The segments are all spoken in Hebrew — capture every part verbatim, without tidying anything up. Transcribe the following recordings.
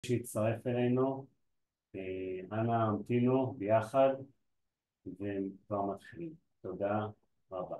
שיצטרף אלינו, אה, אנא המתינו ביחד וכבר מתחילים. תודה רבה.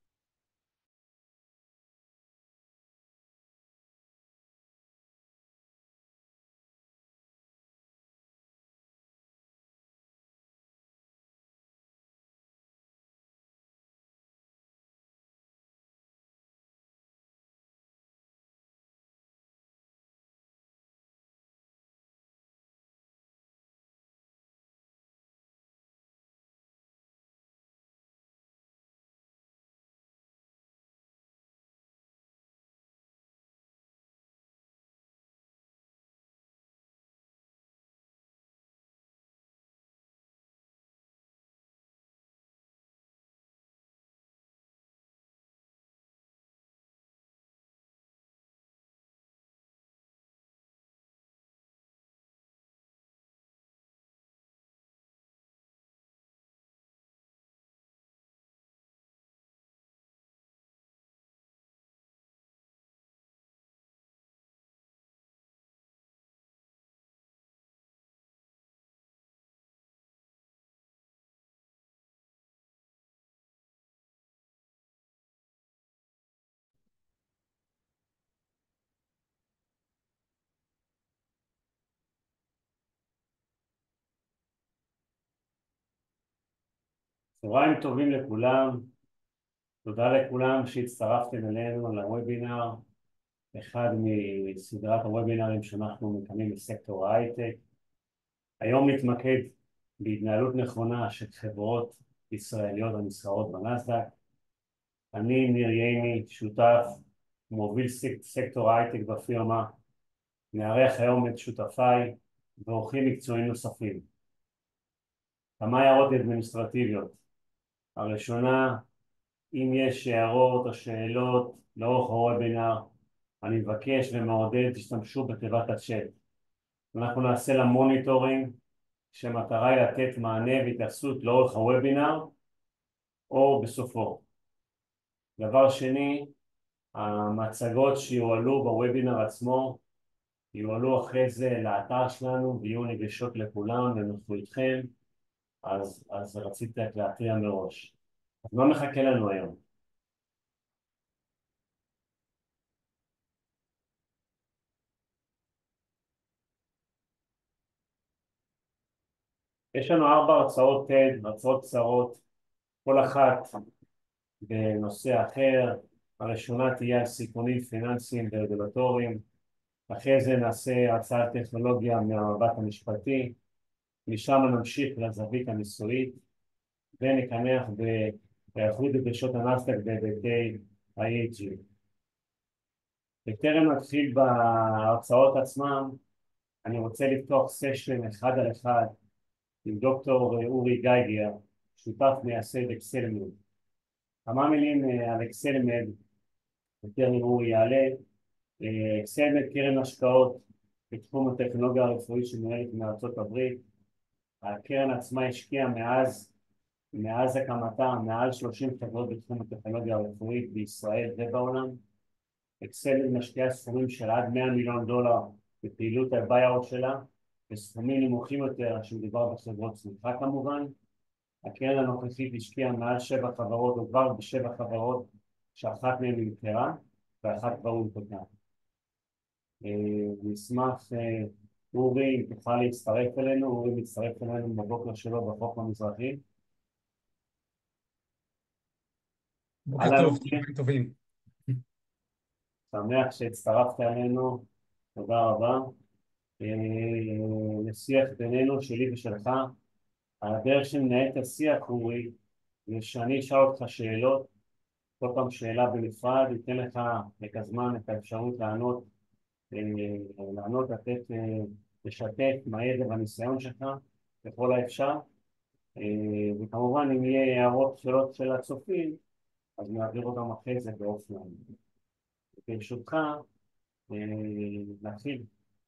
צהריים טובים לכולם. תודה לכולם שהצטרפתם אלינו לוובינר, אחד מסדרת הוובינרים שאנחנו מקיימים בסקטור ההייטק. היום נתמקד בהתנהלות נכונה של חברות ישראליות הנסחרות בנאסד"ק. אני ניר ייני, שותף מוביל סקטור ההייטק בפירמה. נארח היום את שותפיי ואורחים מקצועיים נוספים. כמה הערות אדמיניסטרטיביות. הראשונה, אם יש הערות או שאלות לאורך הוובינר, אני מבקש ומעודד תשתמשו בתיבת הצ'אט. אנחנו נעשה לה מוניטורינג, שמטרה היא לתת מענה והתייחסות לאורך הוובינר או בסופו. דבר שני, המצגות שיועלו בוובינר עצמו יועלו אחרי זה לאתר שלנו ויהיו נגישות לכולם ונוכל איתכם, אז, אז רציתי להתריע מראש. אז מה מחכה לנו היום? יש לנו ארבע הרצאות TED, הרצאות קצרות, כל אחת בנושא אחר. הראשונה תהיה על סיכונים פיננסיים ורגולטוריים, אחרי זה נעשה הרצאת טכנולוגיה מהמבט המשפטי, משם נמשיך לזווית הניסויית, ונקנח בהיערכות לדרישות הנאסד"ק בהיבטי ה-E S G. בטרם נתחיל בהרצאות עצמם, אני רוצה לפתוח סשן אחד על אחד עם דוקטור אורי גייגר, שותף מייסד אקסלמד. כמה מילים על אקסלמד, בטרם אורי יעלה. אקסלמד קרן השקעות בתחום הטכנולוגיה הרפואית שמנהלת מארצות הברית. הקרן עצמה השקיעה מאז, מאז הקמתה מעל שלושים חברות בתחום הטכנולוגיה הרפואית בישראל ובעולם. אקסלמד משקיעה סכומים של עד מאה מיליון דולר בפעילות הביי-אאוט שלה, בסכומים נמוכים יותר שמדובר בחברות צמיחה כמובן. הקרן הנוכחית השקיעה מעל שבע חברות, או כבר בשבע חברות, שאחת מהן נמכרה ואחת כבר הונפקה. נשמח, אורי, אם תוכל להצטרף אלינו. אורי מצטרף אלינו בבוקר שלו בחוף המזרחי. בוקר טוב, צהריים טובים. שמח שהצטרפת אלינו, תודה רבה. לשיח בינינו, שלי ושלך. הדרך שמנהל את השיח, אורי, זה שאני אשאל אותך שאלות, כל פעם שאלה בנפרד, ייתן לך את הזמן, את האפשרות לענות, לענות, לתת, לשתף מהידע והניסיון שלך, ככל האפשר. וכמובן, אם יהיה הערות שאלות של הצופים, אז נעביר אותם אחרי זה באופן. ברשותך, נתחיל.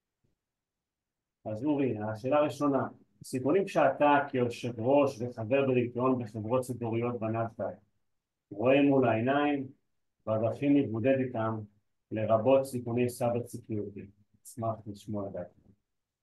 אז אורי, השאלה הראשונה, סיכונים שאתה כיושב ראש וחבר בדירקטוריון בחברות ציבוריות בנאסד"ק רואה מול העיניים והדרכים להתמודד איתם, לרבות סיכוני סייבר סקיוריטי. אשמח לשמוע דעתך.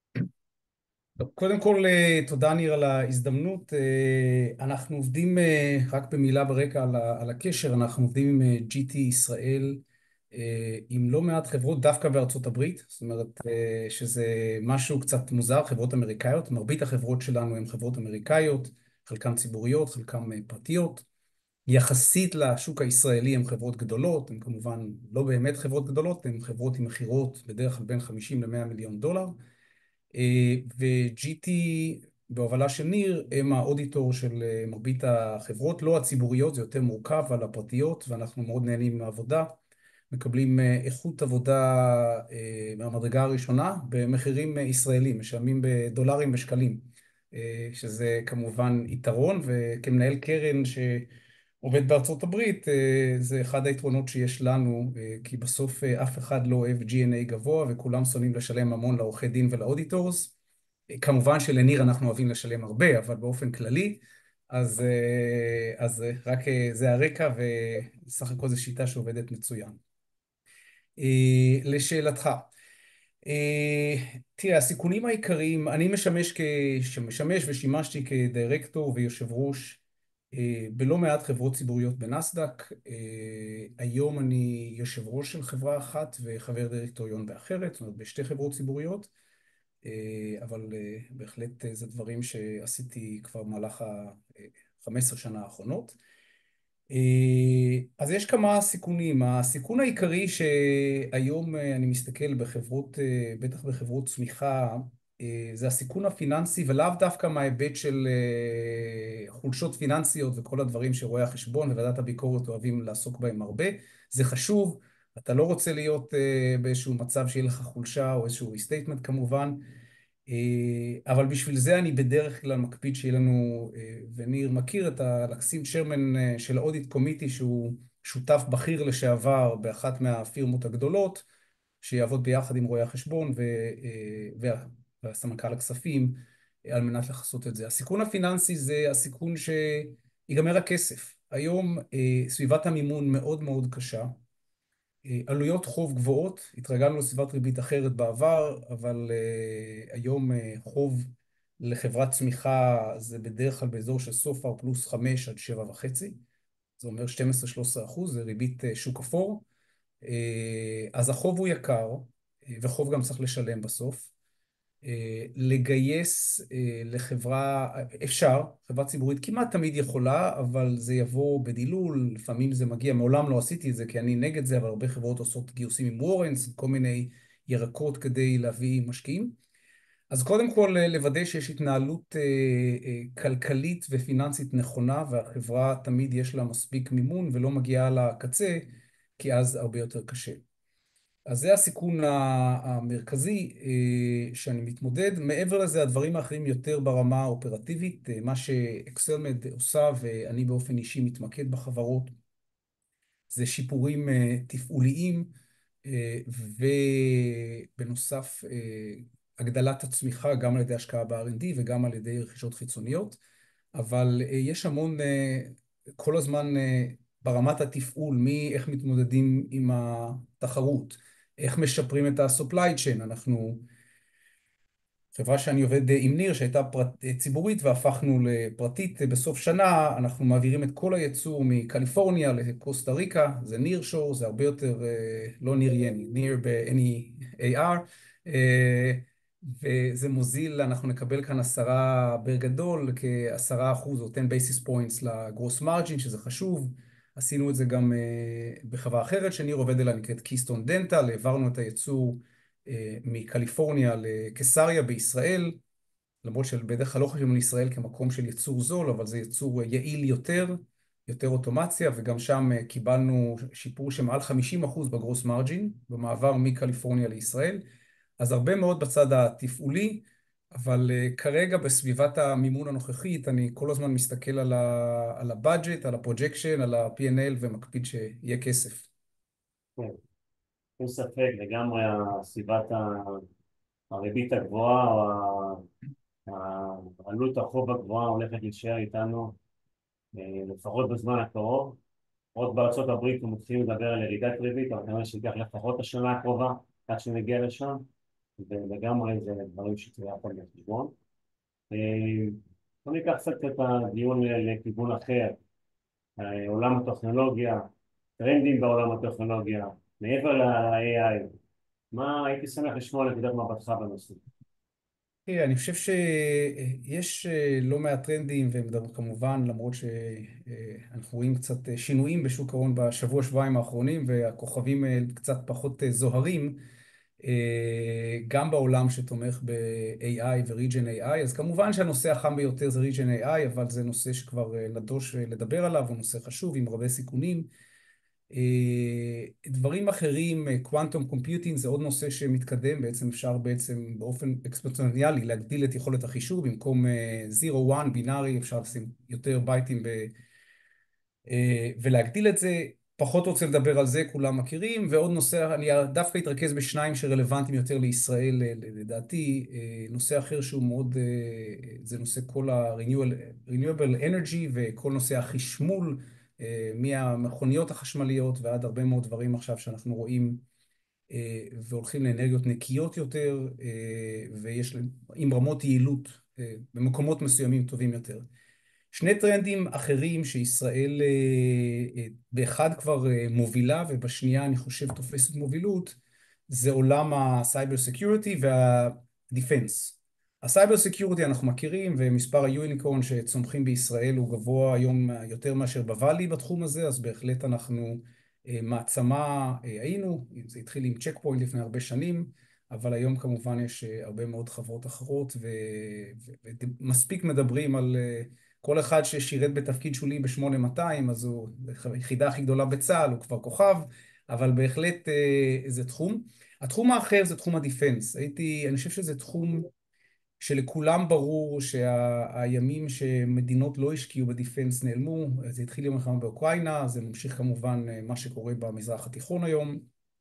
טוב, קודם כל, אה, תודה ניר על ההזדמנות. אה, אנחנו עובדים, אה, רק במילה ברקע על ה- על הקשר, אנחנו עובדים עם אה, ג'י טי ישראל, אה, עם לא מעט חברות דווקא בארצות הברית, זאת אומרת אה, שזה משהו קצת מוזר, חברות אמריקאיות. מרבית החברות שלנו הן חברות אמריקאיות, חלקן ציבוריות, חלקן אה, פרטיות. יחסית לשוק הישראלי הן חברות גדולות, הן כמובן לא באמת חברות גדולות, הן חברות עם מכירות בדרך כלל בין חמישים ל-מאה מיליון דולר. ו-ג'י טי בהובלה של ניר הם האודיטור של אה, מרבית החברות, לא הציבוריות, זה יותר מורכב, על הפרטיות, ואנחנו מאוד נהנים מהעבודה. מקבלים אה, איכות עבודה אה, מהמדרגה הראשונה במחירים אה, ישראלים, משלמים בדולרים ושקלים, אה, שזה כמובן יתרון, וכמנהל קרן שעובד בארצות הברית, אה, זה אחד היתרונות שיש לנו, אה, כי בסוף אה, אף אחד לא אוהב ג'י אן איי גבוה, וכולם שונאים לשלם המון לעורכי דין ולאודיטורס. אה, כמובן שלניר אנחנו אוהבים לשלם הרבה, אבל באופן כללי, אז, אה, אז אה, רק אה, זה הרקע, וסך הכל זו שיטה שעובדת מצוין. אה, לשאלתך, אה, תראה, הסיכונים העיקריים, אני משמש, כ... משמש ושימשתי כדירקטור ויושב ראש אה, בלא מעט חברות ציבוריות בנסדק. אה, היום אני יושב ראש של חברה אחת וחבר דירקטוריון באחרת, זאת אומרת בשתי חברות ציבוריות, אה, אבל אה, בהחלט אה, זה דברים שעשיתי כבר במהלך ה-חמש עשרה שנה האחרונות. אה, אז יש כמה סיכונים. הסיכון העיקרי שהיום אה, אני מסתכל בחברות, אה, בטח בחברות צמיחה, אה, זה הסיכון הפיננסי, ולאו דווקא מההיבט של אה, חולשות פיננסיות וכל הדברים שרואי החשבון וועדת הביקורת אוהבים לעסוק בהם הרבה. זה חשוב, אתה לא רוצה להיות אה, באיזשהו מצב שיהיה לך חולשה או איזשהו ריסטייטמנט כמובן. אה, אבל בשביל זה אני בדרך כלל מקפיד שיהיה לנו, אה, וניר מכיר את ה... לשים שרמן אה, של האודיט קומיטי, שהוא שותף בכיר לשעבר באחת מהפירמות הגדולות, שיעבוד ביחד עם רואי החשבון ו... אה, וה- והסמנכ"ל הכספים, אה, על מנת לכסות את זה. הסיכון הפיננסי זה הסיכון שיגמר הכסף. היום אה, סביבת המימון מאוד מאוד קשה. עלויות חוב גבוהות, התרגלנו לסביבת ריבית אחרת בעבר, אבל uh, היום uh, חוב לחברת צמיחה זה בדרך כלל באזור של סופר פלוס חמש עד שבע וחצי, זה אומר שתים עשרה שלוש עשרה אחוז, זה ריבית uh, שוק אפור, uh, אז החוב הוא יקר, uh, וחוב גם צריך לשלם בסוף. אה, לגייס אה, לחברה, אפשר, חברה ציבורית כמעט תמיד יכולה, אבל זה יבוא בדילול, לפעמים זה מגיע, מעולם לא עשיתי את זה כי אני נגד זה, אבל הרבה חברות עושות גיוסים עם וורנס, כל מיני ירקות כדי להביא משקיעים. אז קודם כל אה, לוודא שיש התנהלות אה, אה, כלכלית ופיננסית נכונה, והחברה תמיד יש לה מספיק מימון ולא מגיעה לקצה, כי אז הרבה יותר קשה. אז זה הסיכון ה- המרכזי אה, שאני מתמודד. מעבר לזה, הדברים האחרים יותר ברמה האופרטיבית, אה, מה שאקסלמד עושה, ואני באופן אישי מתמקד בחברות, זה שיפורים אה, תפעוליים, אה, ובנוסף, אה, הגדלת הצמיחה גם על ידי השקעה ב-אר אנד די וגם על ידי רכישות חיצוניות. אבל אה, יש המון, אה, כל הזמן אה, ברמת התפעול, מאיך מתמודדים עם התחרות, איך משפרים את ה-supply chain. אנחנו, חברה שאני עובד עם ניר, שהייתה פרט, ציבורית והפכנו לפרטית בסוף שנה, אנחנו מעבירים את כל הייצור מקליפורניה לקוסטה ריקה, זה ניר שור, זה הרבה יותר, אה, לא ניר יני, ניר ב-אן אי איי אר, אה, וזה מוזיל, אנחנו נקבל כאן עשרה בגדול, כעשרה אחוז או עשרה basis points לגרוס מרג'ין, שזה חשוב. עשינו את זה גם אה, בחברה אחרת שניר עובד אליה, נקראת קיסטון דנטל, העברנו את הייצור אה, מקליפורניה לקיסריה בישראל, למרות שבדרך כלל לא חושבים על ישראל כמקום של ייצור זול, אבל זה ייצור יעיל יותר, יותר אוטומציה, וגם שם אה, קיבלנו שיפור שמעל חמישים אחוז בגרוס מרג'ין, במעבר מקליפורניה לישראל. אז הרבה מאוד בצד התפעולי, אבל uh, כרגע בסביבת המימון הנוכחית, אני כל הזמן מסתכל על ה- על הבאג'ט, על הפרוג'קשן, על ה-פי אנד אל, ומקפיד שיהיה כסף. כן, אין ספק, לגמרי סביבת ה- הריבית הגבוהה, או ה- ה- עלות החוב הגבוהה הולכת להישאר איתנו, אה, לפחות בזמן הקרוב. עוד בארצות הברית הם מתחילים לדבר על ירידת ריבית, אבל כנראה שייקח לפחות השנה הקרובה עד שנגיע לשם, ולגמרי זה דברים שצריך לקחת בחשבון. אה, בוא ניקח קצת את הדיון לכיוון אחר, אה, עולם הטכנולוגיה, טרנדים בעולם הטכנולוגיה, מעבר ל-איי איי, מה הייתי שמח לשמוע נקודת מבטך בנושא. תראה, אני חושב שיש אה, לא מעט טרנדים, וכמובן, למרות שאנחנו רואים קצת אה, שינויים בשוק ההון בשבוע, שבועיים האחרונים, והכוכבים אה, קצת פחות אה, זוהרים, אה, גם בעולם שתומך ב-איי איי ו-Regen איי איי, אז כמובן שהנושא החם ביותר זה Regen איי איי, אבל זה נושא שכבר אה, נדוש אה, לדבר עליו, הוא נושא חשוב עם הרבה סיכונים. אה, דברים אחרים, קוואנטום קומפיוטינג זה עוד נושא שמתקדם, בעצם אפשר בעצם באופן אקספוננציאלי להגדיל את יכולת החישוב, במקום זירו אחת בינארי אפשר לשים יותר בייטים ב... אה, ולהגדיל את זה. פחות רוצה לדבר על זה, כולם מכירים, ועוד נושא, אני דווקא אתרכז בשניים שרלוונטיים יותר לישראל, אה, לדעתי. אה, נושא אחר שהוא מאוד, אה, זה נושא כל ה-renewable energy וכל נושא החשמול, אה, מהמכוניות החשמליות ועד הרבה מאוד דברים עכשיו שאנחנו רואים אה, והולכים לאנרגיות נקיות יותר, אה, ויש להם עם רמות יעילות אה, במקומות מסוימים טובים יותר. שני טרנדים אחרים שישראל אה, אה, באחד כבר אה, מובילה ובשנייה אני חושב תופסת מובילות, זה עולם הסייבר סקיוריטי והדיפנס. הסייבר סקיוריטי אנחנו מכירים, ומספר היוניקורן שצומחים בישראל הוא גבוה היום יותר מאשר בוואלי בתחום הזה, אז בהחלט אנחנו אה, מעצמה אה, היינו. זה התחיל עם צ'ק פוינט לפני הרבה שנים, אבל היום כמובן יש אה, הרבה מאוד חברות אחרות, ומספיק מדברים על אה, כל אחד ששירת בתפקיד שולי ב-שמונה מאתיים, אז הוא היחידה הכי גדולה בצה"ל, הוא כבר כוכב, אבל בהחלט אה, זה תחום. התחום האחר זה תחום הדיפנס. הייתי, אני חושב שזה תחום שלכולם ברור שהימים שמדינות לא השקיעו בדיפנס נעלמו. זה התחיל עם המלחמה באוקראינה, זה ממשיך כמובן אה, מה שקורה במזרח התיכון היום.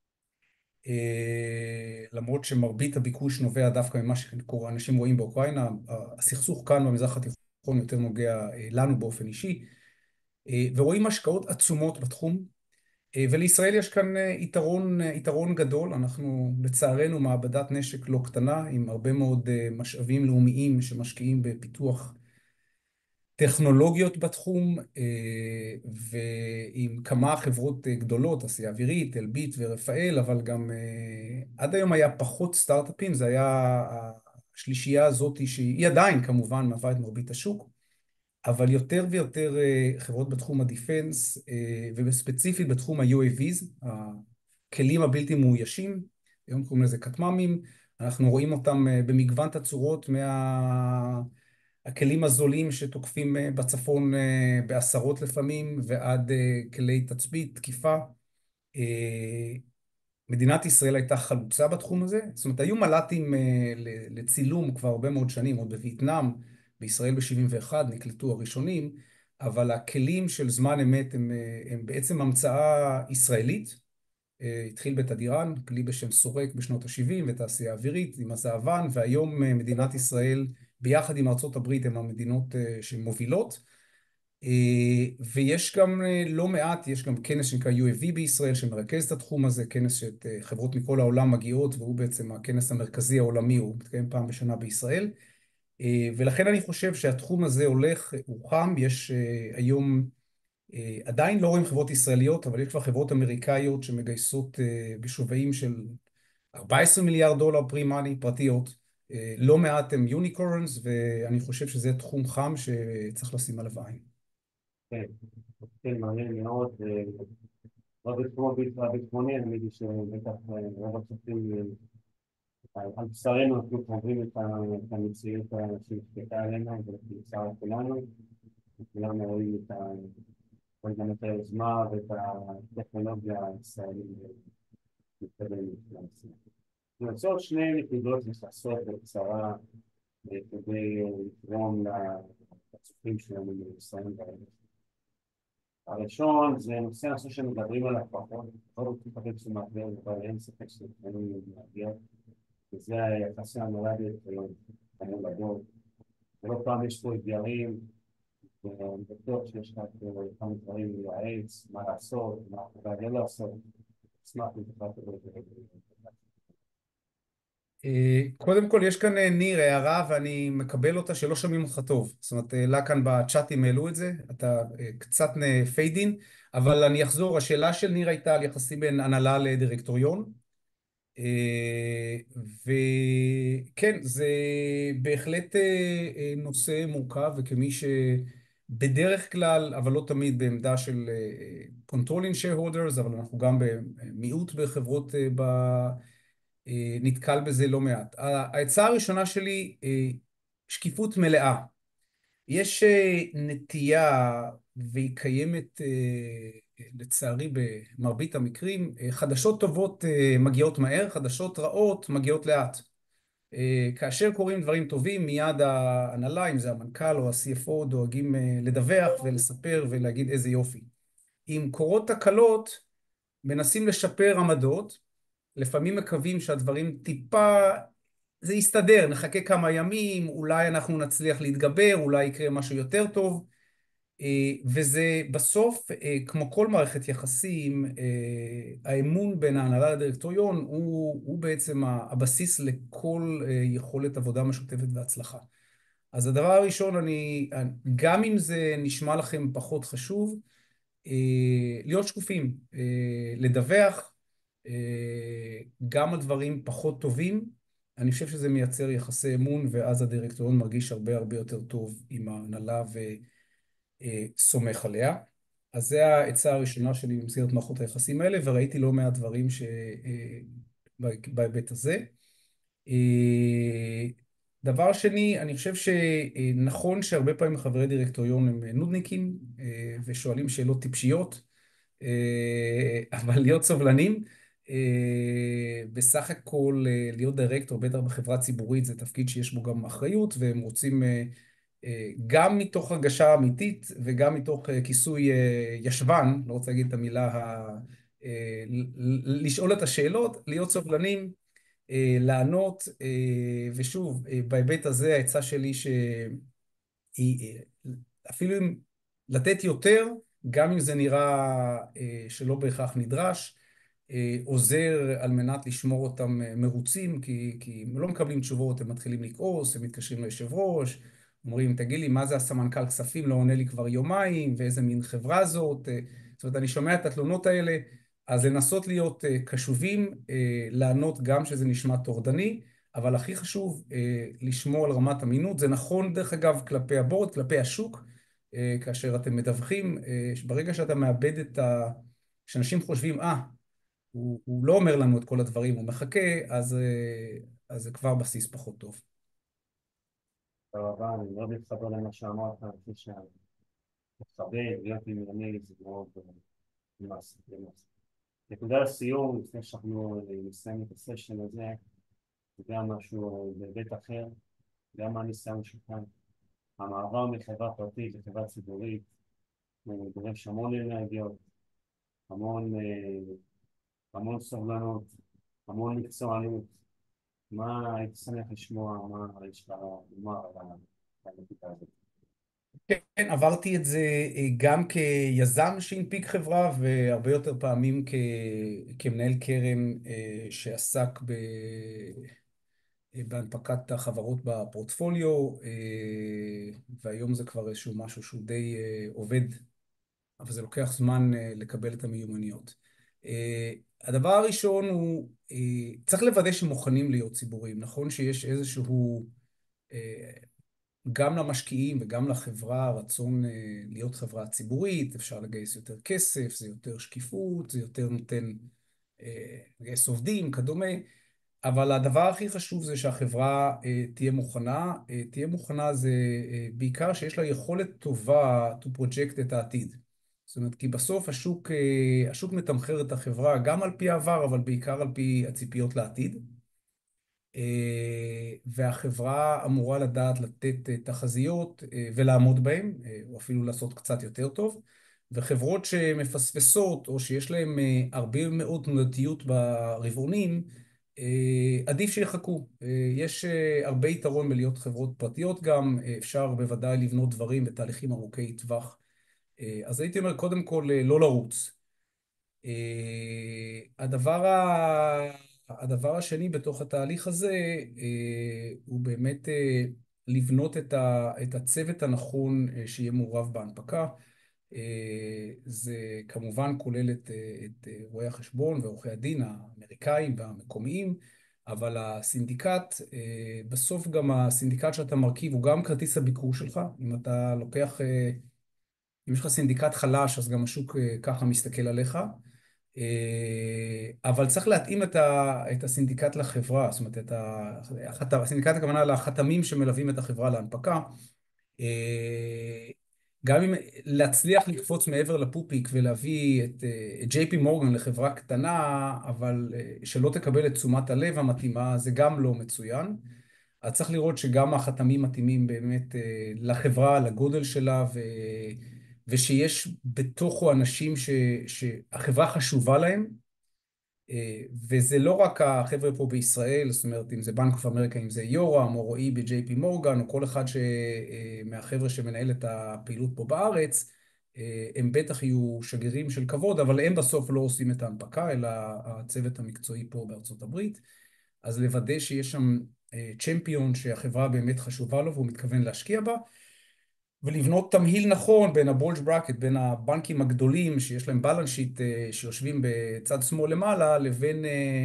אה, למרות שמרבית הביקוש נובע דווקא ממה שאנשים רואים באוקראינה, הסכסוך כאן במזרח התיכון יותר נוגע אה, לנו באופן אישי, אה, ורואים השקעות עצומות בתחום, אה, ולישראל יש כאן אה, יתרון, אה, יתרון גדול. אנחנו לצערנו מעבדת נשק לא קטנה, עם הרבה מאוד אה, משאבים לאומיים שמשקיעים בפיתוח טכנולוגיות בתחום, אה, ועם כמה חברות אה, גדולות, תעשייה אווירית, אלביט ורפאל, אבל גם אה, עד היום היה פחות סטארט-אפים, זה היה השלישייה הזאת שהיא עדיין כמובן מהווה את מרבית השוק, אבל יותר ויותר אה, חברות בתחום הדיפנס, אה, ובספציפית בתחום ה-יו איי ויז, הכלים הבלתי מאוישים, היום קוראים לזה כטמ"מים, אנחנו רואים אותם אה, במגוון תצורות מה... הכלים הזולים שתוקפים אה, בצפון אה, בעשרות לפעמים, ועד אה, כלי תצפית, תקיפה. אה, מדינת ישראל הייתה חלוצה בתחום הזה, זאת אומרת, היו מל"טים אה, לצילום כבר הרבה מאוד שנים, עוד בווייטנאם, בישראל ב-שבעים ואחת נקלטו הראשונים, אבל הכלים של זמן אמת הם, אה, הם בעצם המצאה ישראלית. אה, התחיל בתדירן, כלי בשם סורק בשנות ה-שבעים, ותעשייה אווירית עם הזהבן, והיום אה, מדינת ישראל ביחד עם ארצות הברית הם המדינות אה, שמובילות. אה, ויש גם אה, לא מעט, יש גם כנס שנקרא יו איי וי בישראל שמרכז את התחום הזה, כנס שחברות מכל העולם מגיעות, והוא בעצם הכנס המרכזי העולמי, הוא מתקיים פעם בשנה בישראל. אה, ולכן אני חושב שהתחום הזה הולך, הוא חם, יש אה, היום, אה, עדיין לא רואים חברות ישראליות, אבל יש כבר חברות אמריקאיות שמגייסות אה, בשווים של ארבעה עשר מיליארד דולר פרי-מאני פרטיות. אה, לא מעט הם יוניקורנס, ואני חושב שזה תחום חם שצריך לשים עליו עין. כן, כן, מעניין מאוד. אה, לא בתחום הביטחוני, אני מבין שבטח אה, רוב הצופים אה, על בשרנו אנחנו חווים את ה- את המציאות שנכפתה עלינו ולצער כולנו, וכולנו רואים את ה... רואים גם את היוזמה ואת הטכנולוגיה הישראלית מתקדמת לנושא. אני רוצה עוד שני נקודות נכנסות בקצרה אה, כדי אה, לתרום לצופים שלנו בישראל בערב. הראשון זה נושא נושא שמדברים עליו פחות, לא רוצים לקבל תשומת לב, אבל אין ספק שזה יכולים להגיע, וזה היחסי הנהלה דירקטוריון, המולדות. ולא פעם יש פה אתגרים, ואני בטוח שיש לך כמה דברים לייעץ, מה לעשות, מה כדאי לא לעשות. אשמח אם תוכל לקבל את זה. אה, קודם כל, יש כאן אה, ניר הערה, ואני מקבל אותה שלא שומעים אותך טוב. זאת אומרת, העלה כאן בצ'אטים העלו את זה, אתה אה, קצת פיידין, אבל אני אחזור. השאלה של ניר הייתה על יחסים בין הנהלה לדירקטוריון. אה, וכן, זה בהחלט אה, אה, נושא מורכב, וכמי שבדרך כלל, אבל לא תמיד בעמדה של אה, controlling shareholders, אבל אנחנו גם במיעוט בחברות, אה, ב... אה, נתקל בזה לא מעט. העצה הראשונה שלי, אה, שקיפות מלאה. יש אה, נטייה, והיא קיימת אה, לצערי במרבית המקרים, אה, חדשות טובות אה, מגיעות מהר, חדשות רעות מגיעות לאט. אה, כאשר קורים דברים טובים, מיד ההנהלה, אם זה המנכ"ל או ה-סי אף או, דואגים אה, לדווח ולספר ולהגיד איזה יופי. אם קורות תקלות, מנסים לשפר עמדות, לפעמים מקווים שהדברים טיפה, זה יסתדר, נחכה כמה ימים, אולי אנחנו נצליח להתגבר, אולי יקרה משהו יותר טוב. אה, וזה בסוף, אה, כמו כל מערכת יחסים, אה, האמון בין ההנהלה לדירקטוריון הוא, הוא בעצם הבסיס לכל אה, יכולת עבודה משותפת והצלחה. אז הדבר הראשון, אני, גם אם זה נשמע לכם פחות חשוב, אה, להיות שקופים, אה, לדווח, אה, גם על דברים פחות טובים. אני חושב שזה מייצר יחסי אמון, ואז הדירקטוריון מרגיש הרבה הרבה יותר טוב עם ההנהלה וסומך עליה. אז זה העצה הראשונה שלי במסגרת מערכות היחסים האלה, וראיתי לא מעט דברים ש... אה, בהיבט הזה. אה, דבר שני, אני חושב שנכון שהרבה פעמים חברי דירקטוריון הם נודניקים אה, ושואלים שאלות טיפשיות, אה, אבל להיות סובלנים. אה, בסך הכל אה, להיות דירקטור, בטח בחברה ציבורית, זה תפקיד שיש בו גם אחריות, והם רוצים אה, אה, גם מתוך הרגשה אמיתית וגם מתוך אה, כיסוי אה, ישבן, לא רוצה להגיד את המילה, ה- אה, ל- ל- לשאול את השאלות, להיות סובלנים, אה, לענות, אה, ושוב, אה, בהיבט הזה העצה שלי שהיא, אה, אפילו אם לתת יותר, גם אם זה נראה אה, שלא בהכרח נדרש, אה, עוזר על מנת לשמור אותם אה, מרוצים, כי, כי הם לא מקבלים תשובות, הם מתחילים לכעוס, הם מתקשרים ליושב ראש, אומרים, תגיד לי, מה זה הסמנכ"ל כספים, לא עונה לי כבר יומיים, ואיזה מין חברה זאת. אה, זאת אומרת, אני שומע את התלונות האלה, אז לנסות להיות אה, קשובים, אה, לענות גם שזה נשמע טורדני, אבל הכי חשוב, אה, לשמור על רמת אמינות. זה נכון, דרך אגב, כלפי הבורד, כלפי השוק, אה, כאשר אתם מדווחים, אה, ברגע שאתה מאבד את ה... שאנשים חושבים, אה, הוא, הוא לא אומר לנו את כל הדברים, הוא מחכה, אז, אה, אז זה כבר בסיס פחות טוב. תודה רבה, אני מאוד מתחבר למה שאמרת, אני חושב שהמכבד, להיות ענייני, זה מאוד נמאס, נמאס. נקודה לסיום, לפני שאנחנו נסיים את הסשן הזה, זה גם משהו בהיבט אחר, גם מהניסיון שלך. המעבר מחברה פרטית לחברה ציבורית, הוא דורש המון אנרגיות, המון, אה, המון סובלנות, המון מקצוענות. מה הייתי שמח לשמוע, מה יש לך לומר על הנקודה הזאת? כן, עברתי את זה אה, גם כיזם שהנפיק חברה, והרבה יותר פעמים כ... כמנהל קרן אה, שעסק ב... אה, בהנפקת החברות בפורטפוליו, אה, והיום זה כבר איזשהו משהו שהוא די אה, עובד, אבל זה לוקח זמן אה, לקבל את המיומנויות. אה, הדבר הראשון הוא, אה, צריך לוודא שמוכנים להיות ציבוריים. נכון שיש איזשהו, אה, גם למשקיעים וגם לחברה, רצון אה, להיות חברה ציבורית, אפשר לגייס יותר כסף, זה יותר שקיפות, זה יותר נותן אה, לגייס עובדים, כדומה. אבל הדבר הכי חשוב זה שהחברה אה, תהיה מוכנה. אה, תהיה מוכנה זה אה, בעיקר שיש לה יכולת טובה to project את העתיד. זאת אומרת, כי בסוף השוק, אה, השוק מתמחר את החברה גם על פי העבר, אבל בעיקר על פי הציפיות לעתיד. אה, והחברה אמורה לדעת לתת אה, תחזיות אה, ולעמוד בהן, אה, או אפילו לעשות קצת יותר טוב. וחברות שמפספסות, או שיש להן אה, הרבה מאוד תנודתיות ברבעונים, אה, עדיף שיחכו. אה, יש אה, הרבה יתרון בלהיות חברות פרטיות גם, אה, אפשר בוודאי לבנות דברים בתהליכים ארוכי טווח. אה, אז הייתי אומר, קודם כל, אה, לא לרוץ. אה, הדבר הדבר השני בתוך התהליך הזה הוא באמת לבנות את הצוות הנכון שיהיה מעורב בהנפקה. זה כמובן כולל את, את רואי החשבון ועורכי הדין האמריקאים והמקומיים, אבל הסינדיקט, בסוף גם הסינדיקט שאתה מרכיב הוא גם כרטיס הביקור שלך. אם אתה לוקח, אם יש לך סינדיקט חלש, אז גם השוק ככה מסתכל עליך. אבל צריך להתאים את, ה, את הסינדיקט לחברה, זאת אומרת, את ה, הסינדיקט הכוונה לחתמים שמלווים את החברה להנפקה. גם אם להצליח לקפוץ מעבר לפופיק ולהביא את, את ג'יי פי מורגן לחברה קטנה, אבל שלא תקבל את תשומת הלב המתאימה, זה גם לא מצוין. אז צריך לראות שגם החתמים מתאימים באמת לחברה, לגודל שלה, ו, ושיש בתוכו אנשים ש, שהחברה חשובה להם, וזה לא רק החבר'ה פה בישראל, זאת אומרת, אם זה בנק אוף אמריקה, אם זה יורם, או רועי ב-ג'יי פי מורגן, או כל אחד מהחבר'ה שמנהל את הפעילות פה בארץ, הם בטח יהיו שגרירים של כבוד, אבל הם בסוף לא עושים את ההנפקה, אלא הצוות המקצועי פה בארצות הברית. אז לוודא שיש שם צ'מפיון שהחברה באמת חשובה לו, והוא מתכוון להשקיע בה, ולבנות תמהיל נכון בין הבולג' ברקט, בין הבנקים הגדולים שיש להם בלנס שיט שיושבים בצד שמאל למעלה, לבין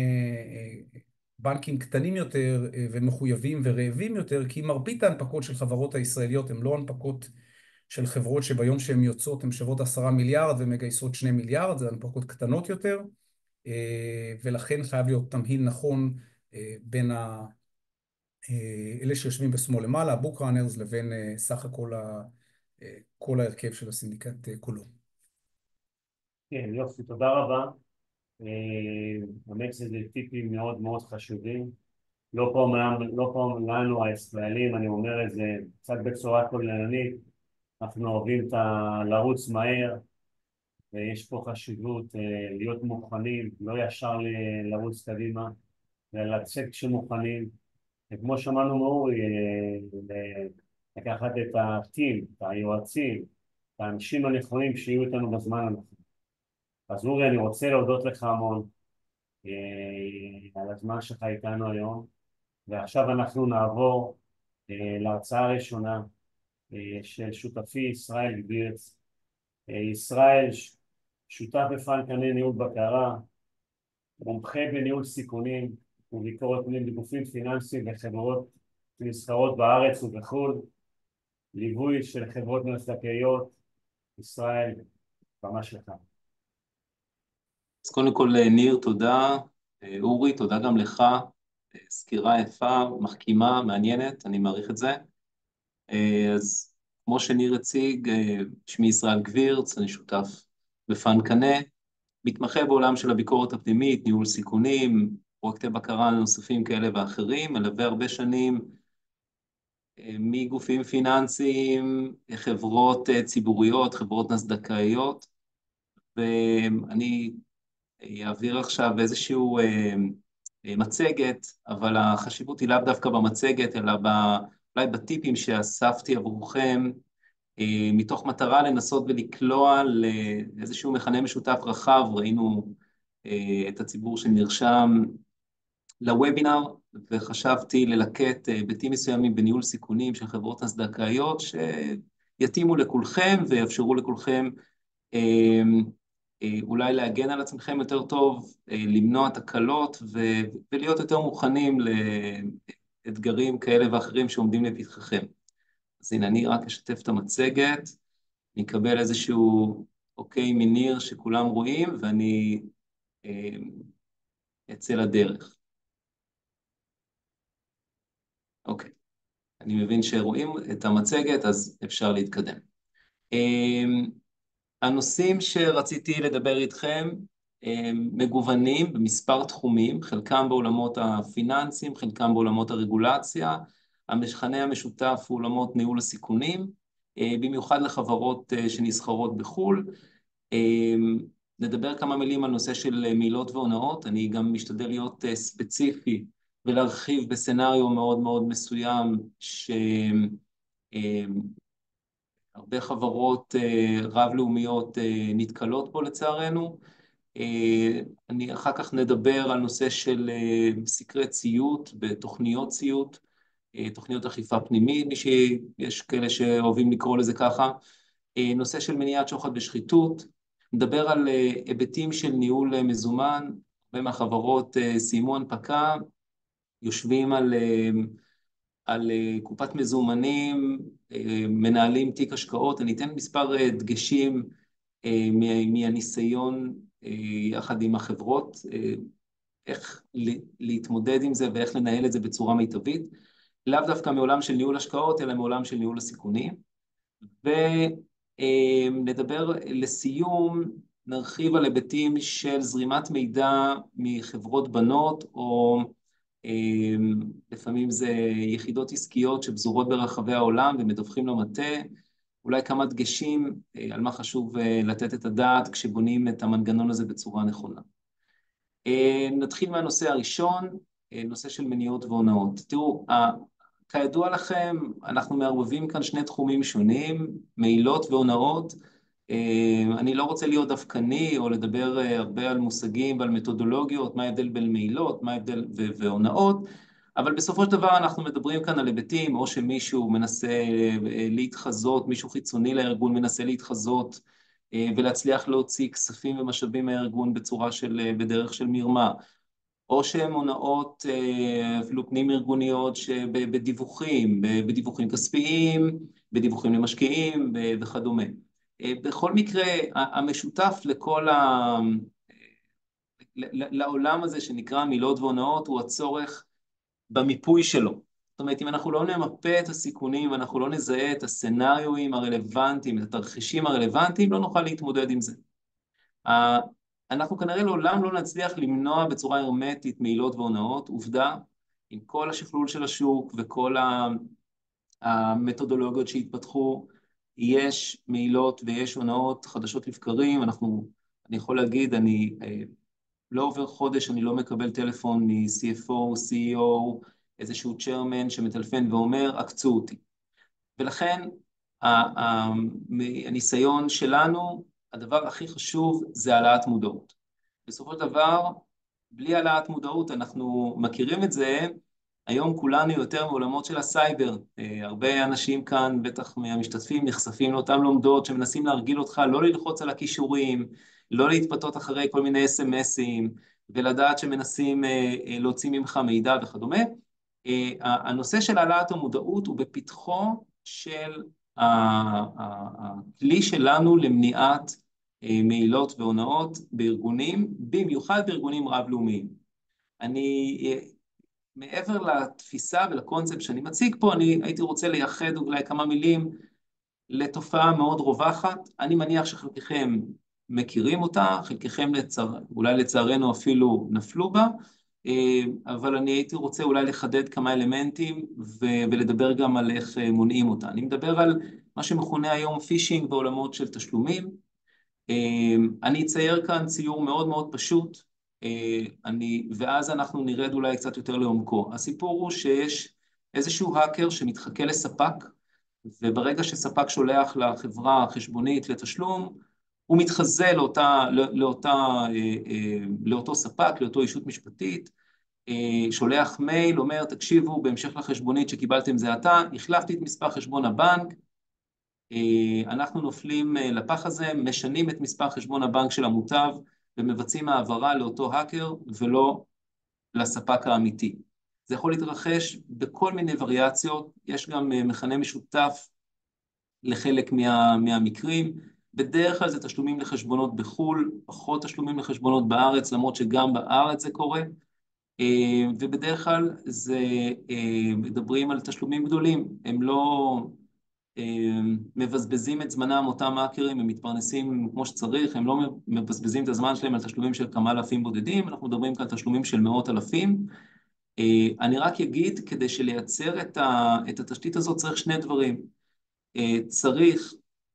בנקים קטנים יותר ומחויבים ורעבים יותר, כי מרבית ההנפקות של חברות הישראליות הן לא הנפקות של חברות שביום שהן יוצאות הן שוות עשרה מיליארד ומגייסות שני מיליארד, זה הנפקות קטנות יותר, ולכן חייב להיות תמהיל נכון בין ה... אלה שיושבים בשמאל למעלה, הבוק ראנרס, לבין סך הכל כל ההרכב של הסינדיקט כולו. כן, יופי, תודה רבה. באמת זה טיפים מאוד מאוד חשובים. לא פעם, לא פעם לנו הישראלים, אני אומר את זה קצת בצורה כוללנית, אנחנו אוהבים לרוץ מהר, ויש פה חשיבות להיות מוכנים, לא ישר לרוץ קדימה, אלא לצאת כשמוכנים. וכמו שמענו מאורי, לקחת את הטים, את היועצים, את האנשים הנכונים שיהיו איתנו בזמן הנכון. אז אורי, אני רוצה להודות לך המון על הזמן שלך איתנו היום, ועכשיו אנחנו נעבור להרצאה הראשונה של שותפי ישראל גבירץ. ישראל שותף בפנקני ניהול בקרה, מומחה בניהול סיכונים וביקורת פנים בגופים פיננסיים וחברות נסחרות בארץ ובחו"ל, ליווי של חברות מנהלתיות. ישראל, במה שלך. אז קודם כל ניר, תודה. אורי, תודה גם לך. סקירה יפה, מחכימה, מעניינת, אני מעריך את זה. אז כמו שניר הציג, שמי ישראל גבירץ, אני שותף בפנקנה, מתמחה בעולם של הביקורת הפנימית, ניהול סיכונים, פרויקטי בקרה נוספים כאלה ואחרים, מלווה הרבה שנים מגופים פיננסיים, חברות ציבוריות, חברות נסדקאיות, ואני אעביר עכשיו איזשהו מצגת, אבל החשיבות היא לאו דווקא במצגת, אלא אולי בטיפים שאספתי עבורכם, מתוך מטרה לנסות ולקלוע לאיזשהו מכנה משותף רחב. ראינו את הציבור שנרשם לוובינר, וחשבתי ללקט היבטים מסוימים בניהול סיכונים של חברות נסדקאיות, שיתאימו לכולכם ויאפשרו לכולכם אולי להגן על עצמכם יותר טוב, למנוע תקלות ולהיות יותר מוכנים לאתגרים כאלה ואחרים שעומדים לפתחכם. אז הנה, אני רק אשתף את המצגת, נקבל איזשהו אוקיי מניר שכולם רואים, ואני אצא לדרך. אוקיי, אני מבין שרואים את המצגת, אז אפשר להתקדם. הנושאים שרציתי לדבר איתכם מגוונים במספר תחומים, חלקם בעולמות הפיננסיים, חלקם בעולמות הרגולציה. המכנה המשותף הוא עולמות ניהול הסיכונים, במיוחד לחברות שנסחרות בחו"ל. נדבר כמה מילים על נושא של מילות והונאות, אני גם משתדל להיות ספציפי ולהרחיב בסצנריו מאוד מאוד מסוים ש... הרבה חברות רב-לאומיות נתקלות בו לצערנו, אני אחר כך נדבר על נושא של סקרי ציות בתוכניות ציות, תוכניות אכיפה פנימית, מי שיש כאלה שאוהבים לקרוא לזה ככה, נושא של מניעת שוחד ושחיתות, נדבר על היבטים של ניהול מזומן, הרבה מהחברות סיימו הנפקה, יושבים על, על קופת מזומנים, מנהלים תיק השקעות, אני אתן מספר דגשים מהניסיון יחד עם החברות, איך להתמודד עם זה ואיך לנהל את זה בצורה מיטבית, לאו דווקא מעולם של ניהול השקעות, אלא מעולם של ניהול הסיכונים. ונדבר לסיום, נרחיב על היבטים של זרימת מידע מחברות בנות, או לפעמים זה יחידות עסקיות שבזורות ברחבי העולם ומדווחים למטה, אולי כמה דגשים על מה חשוב לתת את הדעת כשבונים את המנגנון הזה בצורה נכונה. נתחיל מהנושא הראשון, נושא של מניעות והונאות. תראו, כידוע לכם, אנחנו מערבבים כאן שני תחומים שונים, מעילות והונאות. אני לא רוצה להיות דווקני או לדבר הרבה על מושגים ועל מתודולוגיות, מה ההבדל בין מעילות, מה ההבדל והונאות, אבל בסופו של דבר אנחנו מדברים כאן על היבטים, או שמישהו מנסה להתחזות, מישהו חיצוני לארגון מנסה להתחזות, ולהצליח להוציא כספים ומשאבים מהארגון בצורה של, בדרך של מרמה, או שהן הונאות אפילו פנים ארגוניות בדיווחים, בדיווחים כספיים, בדיווחים למשקיעים וכדומה. בכל מקרה, המשותף לכל ה... לעולם הזה שנקרא מילות והונאות הוא הצורך במיפוי שלו. זאת אומרת, אם אנחנו לא נמפה את הסיכונים, אנחנו לא נזהה את הסצנריואים הרלוונטיים, את התרחישים הרלוונטיים, לא נוכל להתמודד עם זה. אנחנו כנראה לעולם לא נצליח למנוע בצורה הרמטית מעילות והונאות, עובדה, עם כל השכלול של השוק וכל המתודולוגיות שהתפתחו, יש מעילות ויש הונאות חדשות לבקרים, אנחנו, אני יכול להגיד, אני לא עובר חודש, אני לא מקבל טלפון מ-סי אף או, סי אי או, איזשהו צ'רמן שמטלפן ואומר, עקצו אותי. ולכן, הניסיון שלנו, הדבר הכי חשוב זה העלאת מודעות. בסופו של דבר, בלי העלאת מודעות, אנחנו מכירים את זה, היום כולנו יותר מעולמות של הסייבר. הרבה אנשים כאן, בטח מהמשתתפים, נחשפים לאותם לומדות שמנסים להרגיל אותך, לא ללחוץ על הכישורים, לא להתפתות אחרי כל מיני אס אם אסים, ולדעת שמנסים להוציא ממך מידע וכדומה. הנושא של העלאת המודעות הוא בפתחו של הכלי שלנו למניעת מעילות והונאות בארגונים, במיוחד בארגונים רב-לאומיים. אני, מעבר לתפיסה ולקונספט שאני מציג פה, אני הייתי רוצה לייחד אולי כמה מילים לתופעה מאוד רווחת. אני מניח שחלקכם מכירים אותה, חלקכם לצער, אולי לצערנו אפילו נפלו בה, אבל אני הייתי רוצה אולי לחדד כמה אלמנטים ולדבר גם על איך מונעים אותה. אני מדבר על מה שמכונה היום פישינג בעולמות של תשלומים. אני אצייר כאן ציור מאוד מאוד פשוט, אני, ואז אנחנו נרד אולי קצת יותר לעומקו. הסיפור הוא שיש איזשהו האקר שמתחכה לספק, וברגע שספק שולח לחברה חשבונית לתשלום, הוא מתחזה לאותה, לאותה, לאותו ספק, לאותו אישות משפטית, שולח מייל, אומר, תקשיבו, בהמשך לחשבונית שקיבלתם זה עתה, החלפתי את מספר חשבון הבנק, אנחנו נופלים לפח הזה, משנים את מספר חשבון הבנק של המוטב, ומבצעים העברה לאותו האקר, ולא לספק האמיתי. זה יכול להתרחש בכל מיני וריאציות, יש גם מכנה משותף לחלק מה, מהמקרים, בדרך כלל זה תשלומים לחשבונות בחול, פחות תשלומים לחשבונות בארץ, למרות שגם בארץ זה קורה, ובדרך כלל זה, מדברים על תשלומים גדולים, הם לא מבזבזים את זמנם אותם האקרים, הם מתפרנסים כמו שצריך, הם לא מבזבזים את הזמן שלהם על תשלומים של כמה אלפים בודדים, אנחנו מדברים כאן תשלומים של מאות אלפים. אני רק אגיד, כדי שלייצר את, ה, את התשתית הזאת צריך שני דברים. צריך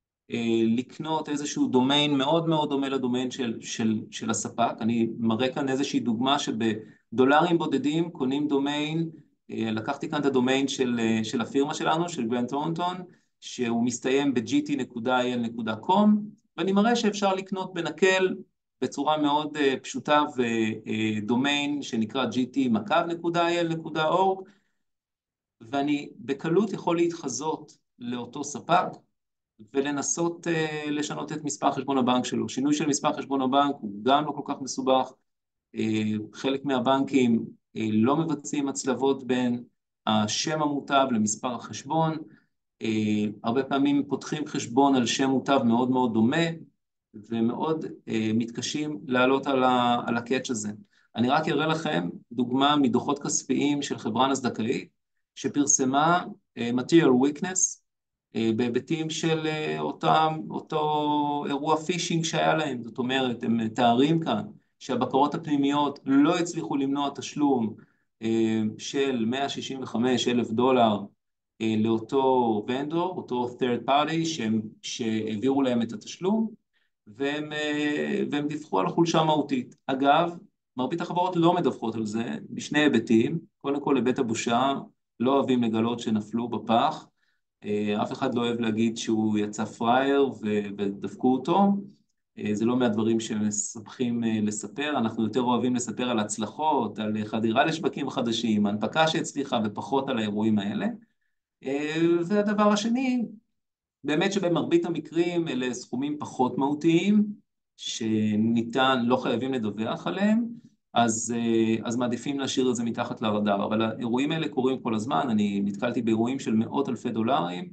לקנות איזשהו דומיין מאוד מאוד דומה לדומיין של, של, של הספק. אני מראה כאן איזושהי דוגמה שבדולרים בודדים קונים דומיין, לקחתי כאן את הדומיין של, של הפירמה שלנו, של גרנט טורנטון, שהוא מסתיים ב-ג'י טי נקודה איי אל נקודה קום, ואני מראה שאפשר לקנות בנקל בצורה מאוד פשוטה ודומיין שנקרא ג'י טי מקו נקודה איי אל נקודה אורג, ואני בקלות יכול להתחזות לאותו ספק ולנסות uh, לשנות את מספר חשבון הבנק שלו. שינוי של מספר חשבון הבנק הוא גם לא כל כך מסובך. Uh, חלק מהבנקים uh, לא מבצעים הצלבות בין השם המוטב למספר החשבון. Uh, הרבה פעמים פותחים חשבון על שם מוטב מאוד מאוד דומה, ומאוד uh, מתקשים לעלות על, ה, על הקאץ' הזה. אני רק אראה לכם דוגמה מדוחות כספיים של חברה נסדקאית, שפרסמה uh, material weakness, בהיבטים של אותם, אותו אירוע פישינג שהיה להם. זאת אומרת, הם מתארים כאן שהבקרות הפנימיות לא הצליחו למנוע תשלום של מאה שישים וחמישה אלף דולר לאותו ונדור, אותו third party, שהם, שהעבירו להם את התשלום, והם, והם דיווחו על חולשה מהותית. אגב, מרבית החברות לא מדווחות על זה, בשני היבטים. קודם כל, היבט הבושה, לא אוהבים לגלות שנפלו בפח, אף אחד לא אוהב להגיד שהוא יצא פרייר ודפקו אותו, זה לא מהדברים שמספחים לספר, אנחנו יותר אוהבים לספר על הצלחות, על חדירה לשווקים חדשים, הנפקה שהצליחה ופחות על האירועים האלה. והדבר השני, באמת שבמרבית המקרים אלה סכומים פחות מהותיים, שניתן, לא חייבים לדווח עליהם, אז, אז מעדיפים להשאיר את זה מתחת לרדאר, אבל האירועים האלה קורים כל הזמן. אני נתקלתי באירועים של מאות אלפי דולרים,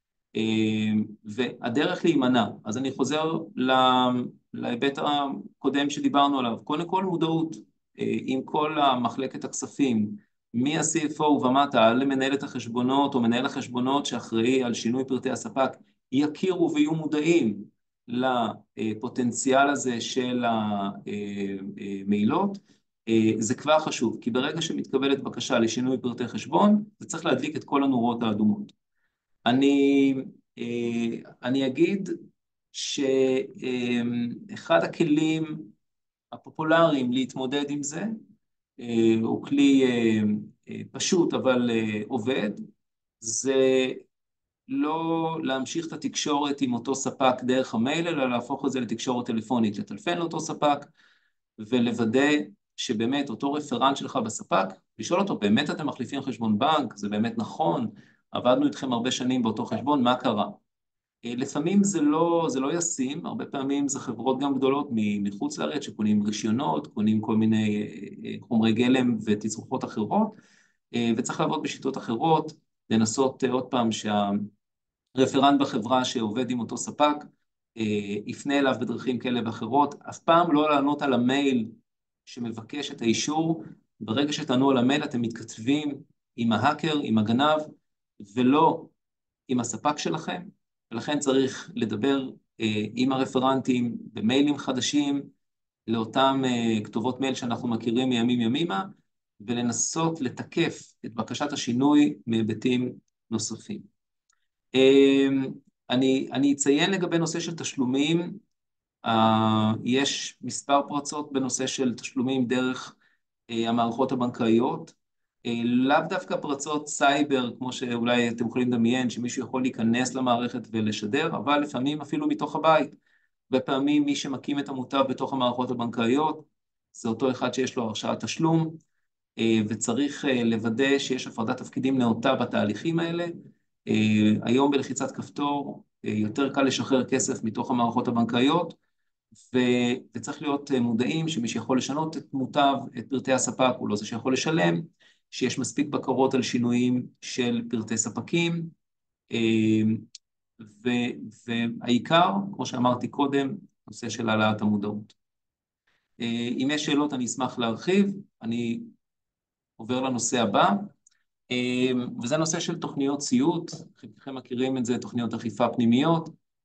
והדרך להימנע. אז אני חוזר להיבט הקודם שדיברנו עליו. קודם כל מודעות, עם כל המחלקת הכספים, מ-סי אף או ומטה, למנהלת החשבונות או מנהל החשבונות שאחראי על שינוי פרטי הספק, יכירו ויהיו מודעים לפוטנציאל הזה של המעילות. זה כבר חשוב, כי ברגע שמתקבלת בקשה לשינוי פרטי חשבון, זה צריך להדליק את כל הנורות האדומות. אני, אני אגיד שאחד הכלים הפופולריים להתמודד עם זה, הוא כלי פשוט אבל עובד, זה לא להמשיך את התקשורת עם אותו ספק דרך המייל, אלא להפוך את זה לתקשורת טלפונית, לטלפן לאותו ספק, ולוודא שבאמת אותו רפרנט שלך בספק, לשאול אותו, באמת אתם מחליפים חשבון בנק? זה באמת נכון? עבדנו איתכם הרבה שנים באותו חשבון, מה קרה? לפעמים זה לא, זה לא ישים, הרבה פעמים זה חברות גם גדולות מחוץ לארץ, שקונים רישיונות, קונים כל מיני חומרי גלם ותצרוכות אחרות, וצריך לעבוד בשיטות אחרות, לנסות עוד פעם שהרפרנט בחברה שעובד עם אותו ספק, יפנה אליו בדרכים כאלה ואחרות, אף פעם לא לענות על המייל שמבקש את האישור. ברגע שתענו על המייל אתם מתכתבים עם ההאקר, עם הגנב, ולא עם הספק שלכם, ולכן צריך לדבר אה, עם הרפרנטים במיילים חדשים, לאותם אה, כתובות מייל שאנחנו מכירים מימים ימימה, ולנסות לתקף את בקשת השינוי מהיבטים נוספים. אה, אני, אני אציין לגבי נושא של תשלומים, אה, יש מספר פרצות בנושא של תשלומים דרך אה, המערכות הבנקאיות, לאו דווקא פרצות סייבר, כמו שאולי אתם יכולים לדמיין, שמישהו יכול להיכנס למערכת ולשדר, אבל לפעמים אפילו מתוך הבית. בפעמים מי שמקים את המוטב בתוך המערכות הבנקאיות, זה אותו אחד שיש לו הרשאת תשלום, וצריך לוודא שיש הפרדת תפקידים נאותה בתהליכים האלה. היום בלחיצת כפתור יותר קל לשחרר כסף מתוך המערכות הבנקאיות, וצריך להיות מודעים שמי שיכול לשנות את מוטב, את פרטי הספק, הוא לא זה שיכול לשלם, שיש מספיק בקרות על שינויים של פרטי ספקים, והעיקר, כמו שאמרתי קודם, נושא של העלאת המודעות. אם יש שאלות אני אשמח להרחיב, אני עובר לנושא הבא, וזה נושא של תוכניות ציות, חלקכם מכירים את זה, תוכניות אכיפה פנימיות.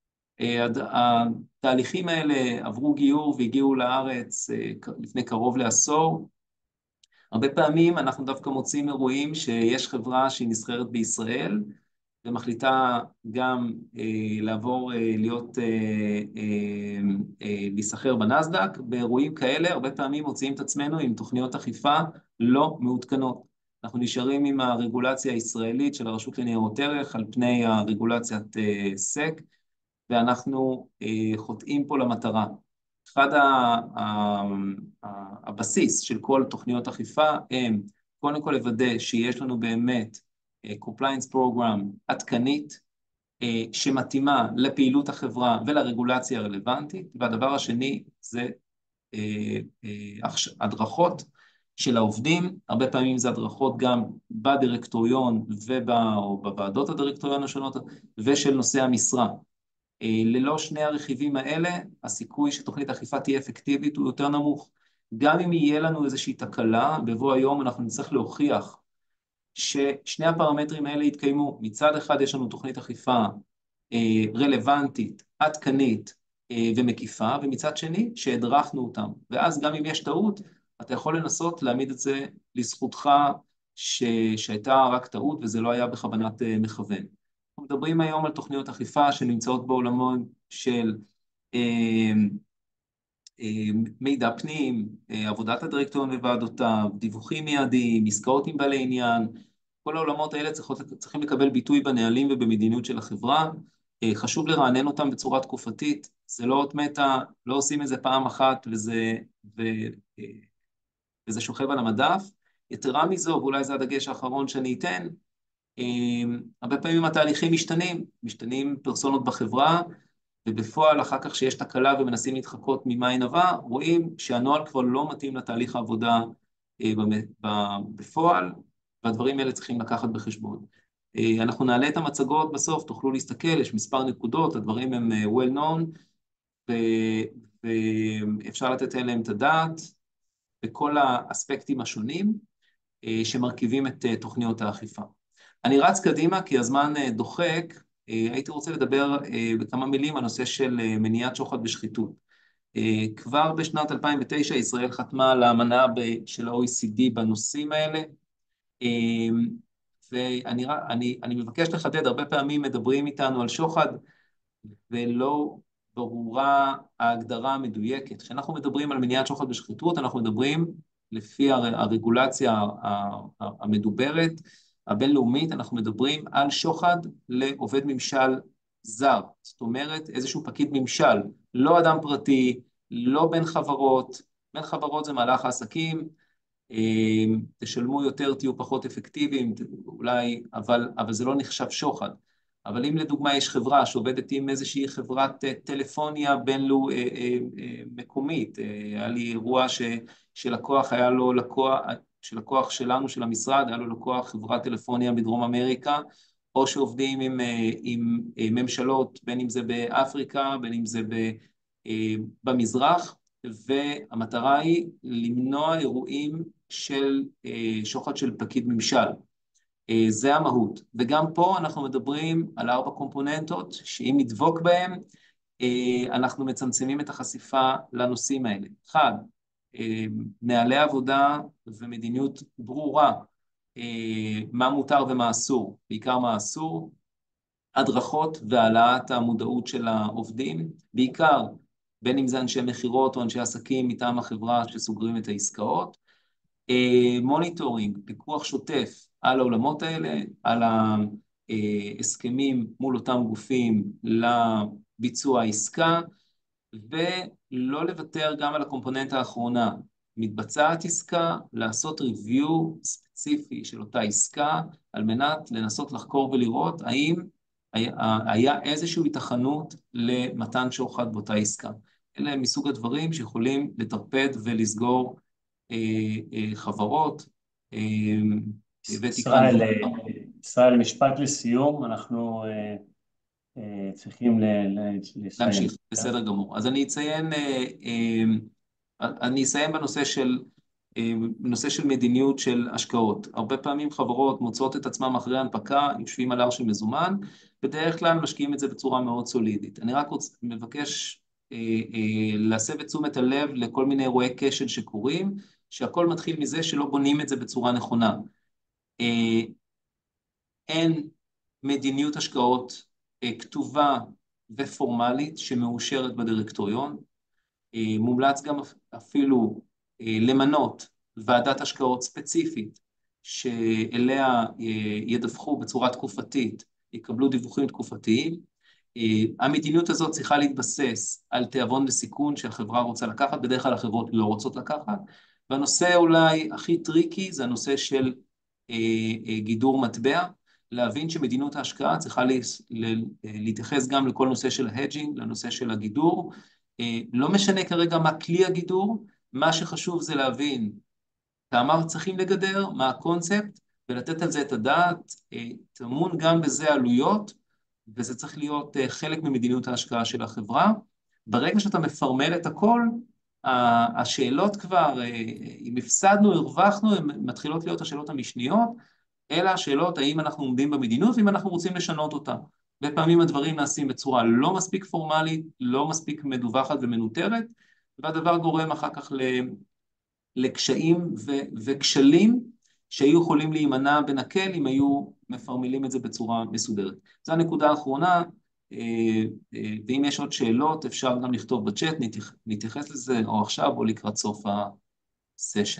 התהליכים האלה עברו גיור והגיעו לארץ לפני קרוב לעשור. הרבה פעמים אנחנו דווקא מוצאים אירועים שיש חברה שהיא נסחרת בישראל, ומחליטה גם אה, לעבור אה, להיות, אה, אה, אה, להיסחר בנסדק. באירועים כאלה הרבה פעמים מוצאים את עצמנו עם תוכניות אכיפה לא מעודכנות. אנחנו נשארים עם הרגולציה הישראלית של הרשות לניירות ערך על פני הרגולציית אה, סק, ואנחנו אה, חוטאים פה למטרה. אחד ה, ה, ה, הבסיס של כל תוכניות אכיפה הם קודם כל לוודא שיש לנו באמת compliance program עדכנית, שמתאימה לפעילות החברה ולרגולציה הרלוונטית, והדבר השני זה הדרכות של העובדים, הרבה פעמים זה הדרכות גם בדירקטוריון ובוועדות הדירקטוריון השונות ושל נושאי המשרה. ללא שני הרכיבים האלה, הסיכוי שתוכנית האכיפה תהיה אפקטיבית הוא יותר נמוך. גם אם יהיה לנו איזושהי תקלה, בבוא היום אנחנו נצטרך להוכיח ששני הפרמטרים האלה יתקיימו. מצד אחד יש לנו תוכנית אכיפה רלוונטית, עדכנית ומקיפה, ומצד שני שהדרכנו אותם. ואז גם אם יש טעות, אתה יכול לנסות להעמיד את זה לזכותך ש... שהייתה רק טעות וזה לא היה בכוונת מכוון. אנחנו מדברים היום על תוכניות אכיפה שנמצאות בעולמות של אה, אה, מידע פנים, אה, עבודת הדירקטוריון וועדותיו, דיווחים מיידיים, עסקאות עם בעלי עניין, כל העולמות האלה צריכות, צריכים לקבל ביטוי בנהלים ובמדיניות של החברה. אה, חשוב לרענן אותם בצורה תקופתית, זה לא אות מתה, לא עושים את זה פעם אחת וזה, ו, אה, וזה שוכב על המדף. יתרה מזו, ואולי זה הדגש האחרון שאני אתן, הרבה פעמים התהליכים משתנים, משתנים פרסונות בחברה, ובפועל אחר כך שיש תקלה ומנסים להתחקות ממה היא נבעה, רואים שהנוהל כבר לא מתאים לתהליך העבודה בפועל, והדברים האלה צריכים לקחת בחשבון. אנחנו נעלה את המצגות בסוף, תוכלו להסתכל, יש מספר נקודות, הדברים הם well known, ואפשר לתת עליהם את הדעת, בכל האספקטים השונים שמרכיבים את תוכניות האכיפה. אני רץ קדימה כי הזמן דוחק, הייתי רוצה לדבר בכמה מילים על נושא של מניעת שוחד ושחיתות. כבר בשנת אלפיים ותשע ישראל חתמה על האמנה של ה-או אי סי די בנושאים האלה, ואני אני, אני מבקש לחדד, הרבה פעמים מדברים איתנו על שוחד, ולא ברורה ההגדרה המדויקת. כשאנחנו מדברים על מניעת שוחד ושחיתות, אנחנו מדברים לפי הרגולציה המדוברת, הבינלאומית, אנחנו מדברים על שוחד לעובד ממשל זר. זאת אומרת, איזשהו פקיד ממשל, לא אדם פרטי, לא בין חברות, בין חברות זה מהלך העסקים, תשלמו יותר, תהיו פחות אפקטיביים, אולי, אבל, אבל זה לא נחשב שוחד. אבל אם לדוגמה יש חברה שעובדת עם איזושהי חברת טלפוניה בינלאומית מקומית, היה לי אירוע ש, שלקוח היה לו לקוח, שלקוח שלנו, של המשרד, היה לו לקוח חברת טלפוניה בדרום אמריקה, או שעובדים עם, עם ממשלות, בין אם זה באפריקה, בין אם זה במזרח, והמטרה היא למנוע אירועים של שוחד של פקיד ממשל. זה המהות. וגם פה אנחנו מדברים על ארבע קומפוננטות, שאם נדבוק בהם, אנחנו מצמצמים את החשיפה לנושאים האלה. אחד, נהלי עבודה ומדיניות ברורה, מה מותר ומה אסור, בעיקר מה אסור, הדרכות והעלאת המודעות של העובדים, בעיקר בין אם זה אנשי מחירות או אנשי עסקים מטעם החברה שסוגרים את העסקאות, מוניטורינג, פיקוח שוטף על העולמות האלה, על ההסכמים מול אותם גופים לביצוע העסקה, ולא לוותר גם על הקומפוננט האחרונה. מתבצעת עסקה, לעשות ריוויו ספציפי של אותה עסקה, על מנת לנסות לחקור ולראות האם היה, היה איזושהי התכנות למתן שוחד באותה עסקה. אלה מסוג הדברים שיכולים לטרפד ולסגור אה, אה, חברות. אה, ישראל, ישראל, משפט לסיום, אנחנו אה, אה, צריכים לסיים. להמשיך, בסדר גמור. אז אני אציין, אה, אה, אני אסיים בנושא של, אה, בנושא של מדיניות של השקעות. הרבה פעמים חברות מוצאות את עצמם אחרי הנפקה, יושבים על הר של מזומן, בדרך כלל משקיעים את זה בצורה מאוד סולידית. אני רק רוצה, מבקש אה, אה, להסב את תשומת הלב לכל מיני אירועי כשל שקורים, שהכל מתחיל מזה שלא בונים את זה בצורה נכונה. אה, אין מדיניות השקעות אה, כתובה ופורמלית שמאושרת בדירקטוריון, אה, מומלץ גם אפילו אה, למנות ועדת השקעות ספציפית, שאליה אה, ידווחו בצורה תקופתית, יקבלו דיווחים תקופתיים, המדיניות הזאת צריכה להתבסס על תיאבון וסיכון שהחברה רוצה לקחת, בדרך כלל החברות לא רוצות לקחת, והנושא אולי הכי טריקי זה הנושא של גידור מטבע, להבין שמדיניות ההשקעה צריכה להתייחס גם לכל נושא של ההדג'ינג, לנושא של הגידור, לא משנה כרגע מה כלי הגידור, מה שחשוב זה להבין כמה צריכים לגדר, מה הקונספט, ולתת על זה את הדעת, תמון גם בזה עלויות, וזה צריך להיות חלק ממדיניות ההשקעה של החברה. ברגע שאתה מפרמל את הכל, השאלות כבר, אם הפסדנו, הרווחנו, הן מתחילות להיות השאלות המשניות, אלא השאלות האם אנחנו עומדים במדיניות, ואם אנחנו רוצים לשנות אותה. בפעמים הדברים נעשים בצורה לא מספיק פורמלית, לא מספיק מדווחת ומנוטרת, והדבר גורם אחר כך לקשיים וכשלים, שהיו יכולים להימנע בנקל אם היו מפרמילים את זה בצורה מסודרת. זו הנקודה האחרונה, ואם יש עוד שאלות אפשר גם לכתוב בצ'אט, נתייחס לזה או עכשיו או לקראת סוף הסשן.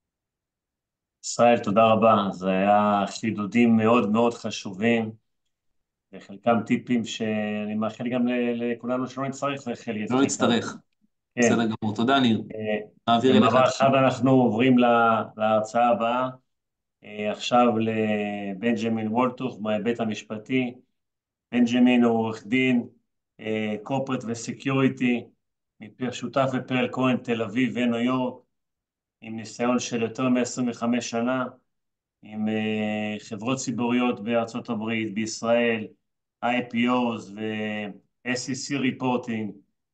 ישראל, תודה רבה, זה היה חידודים מאוד מאוד חשובים, וחלקם טיפים שאני מאחל גם לכולנו שלא נצטרך, וחלק לא נצטרך, בסדר גמור, תודה ניר. במעבר אחד אנחנו עוברים להרצאה הבאה, עכשיו לבנג'מין וולטוך מההיבט המשפטי. בנג'מין הוא עורך דין, קורפרט וסקיוריטי, שותף בפרל כהן תל אביב וניו יורק, עם ניסיון של יותר מ-עשרים וחמש שנה, עם חברות ציבוריות בארצות הברית, בישראל, איי פי או'ס ו-אס אי סי reporting.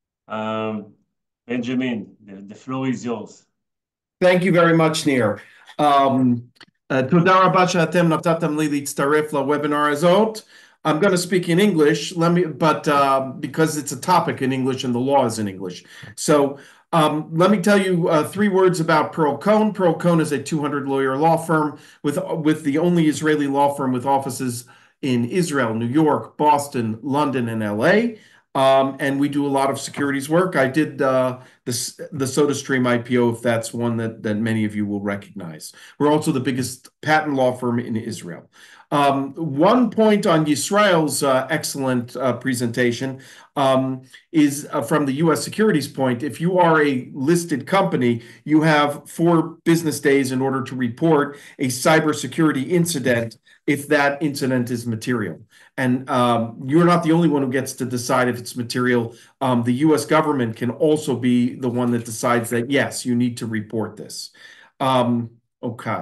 Benjamin, the, the floor is yours. Thank you very much, Nir. Um, תודה רבה שאתם נתתם לי להצטרף לוובינר הזאת. I'm going to speak in English, let me, but uh, because it's a topic in English and the law is in English. So um, let me tell you uh, three words about Pearl Cohn. Pearl Cohn is a two hundred lawyer law firm with, with the only Israeli law firm with offices in Israel, New York, Boston, London, and L A. Um, and we do a lot of securities work. I did uh, this, the SodaStream I P O, if that's one that, that many of you will recognize. We're also the biggest patent law firm in Israel. Um, one point on Yisrael's uh, excellent uh, presentation um, is uh, from the U S securities point. If you are a listed company, you have four business days in order to report a cybersecurity incident if that incident is material. And um, you're not the only one who gets to decide if it's material. Um, the U S government can also be the one that decides that, yes, you need to report this. Um, okay.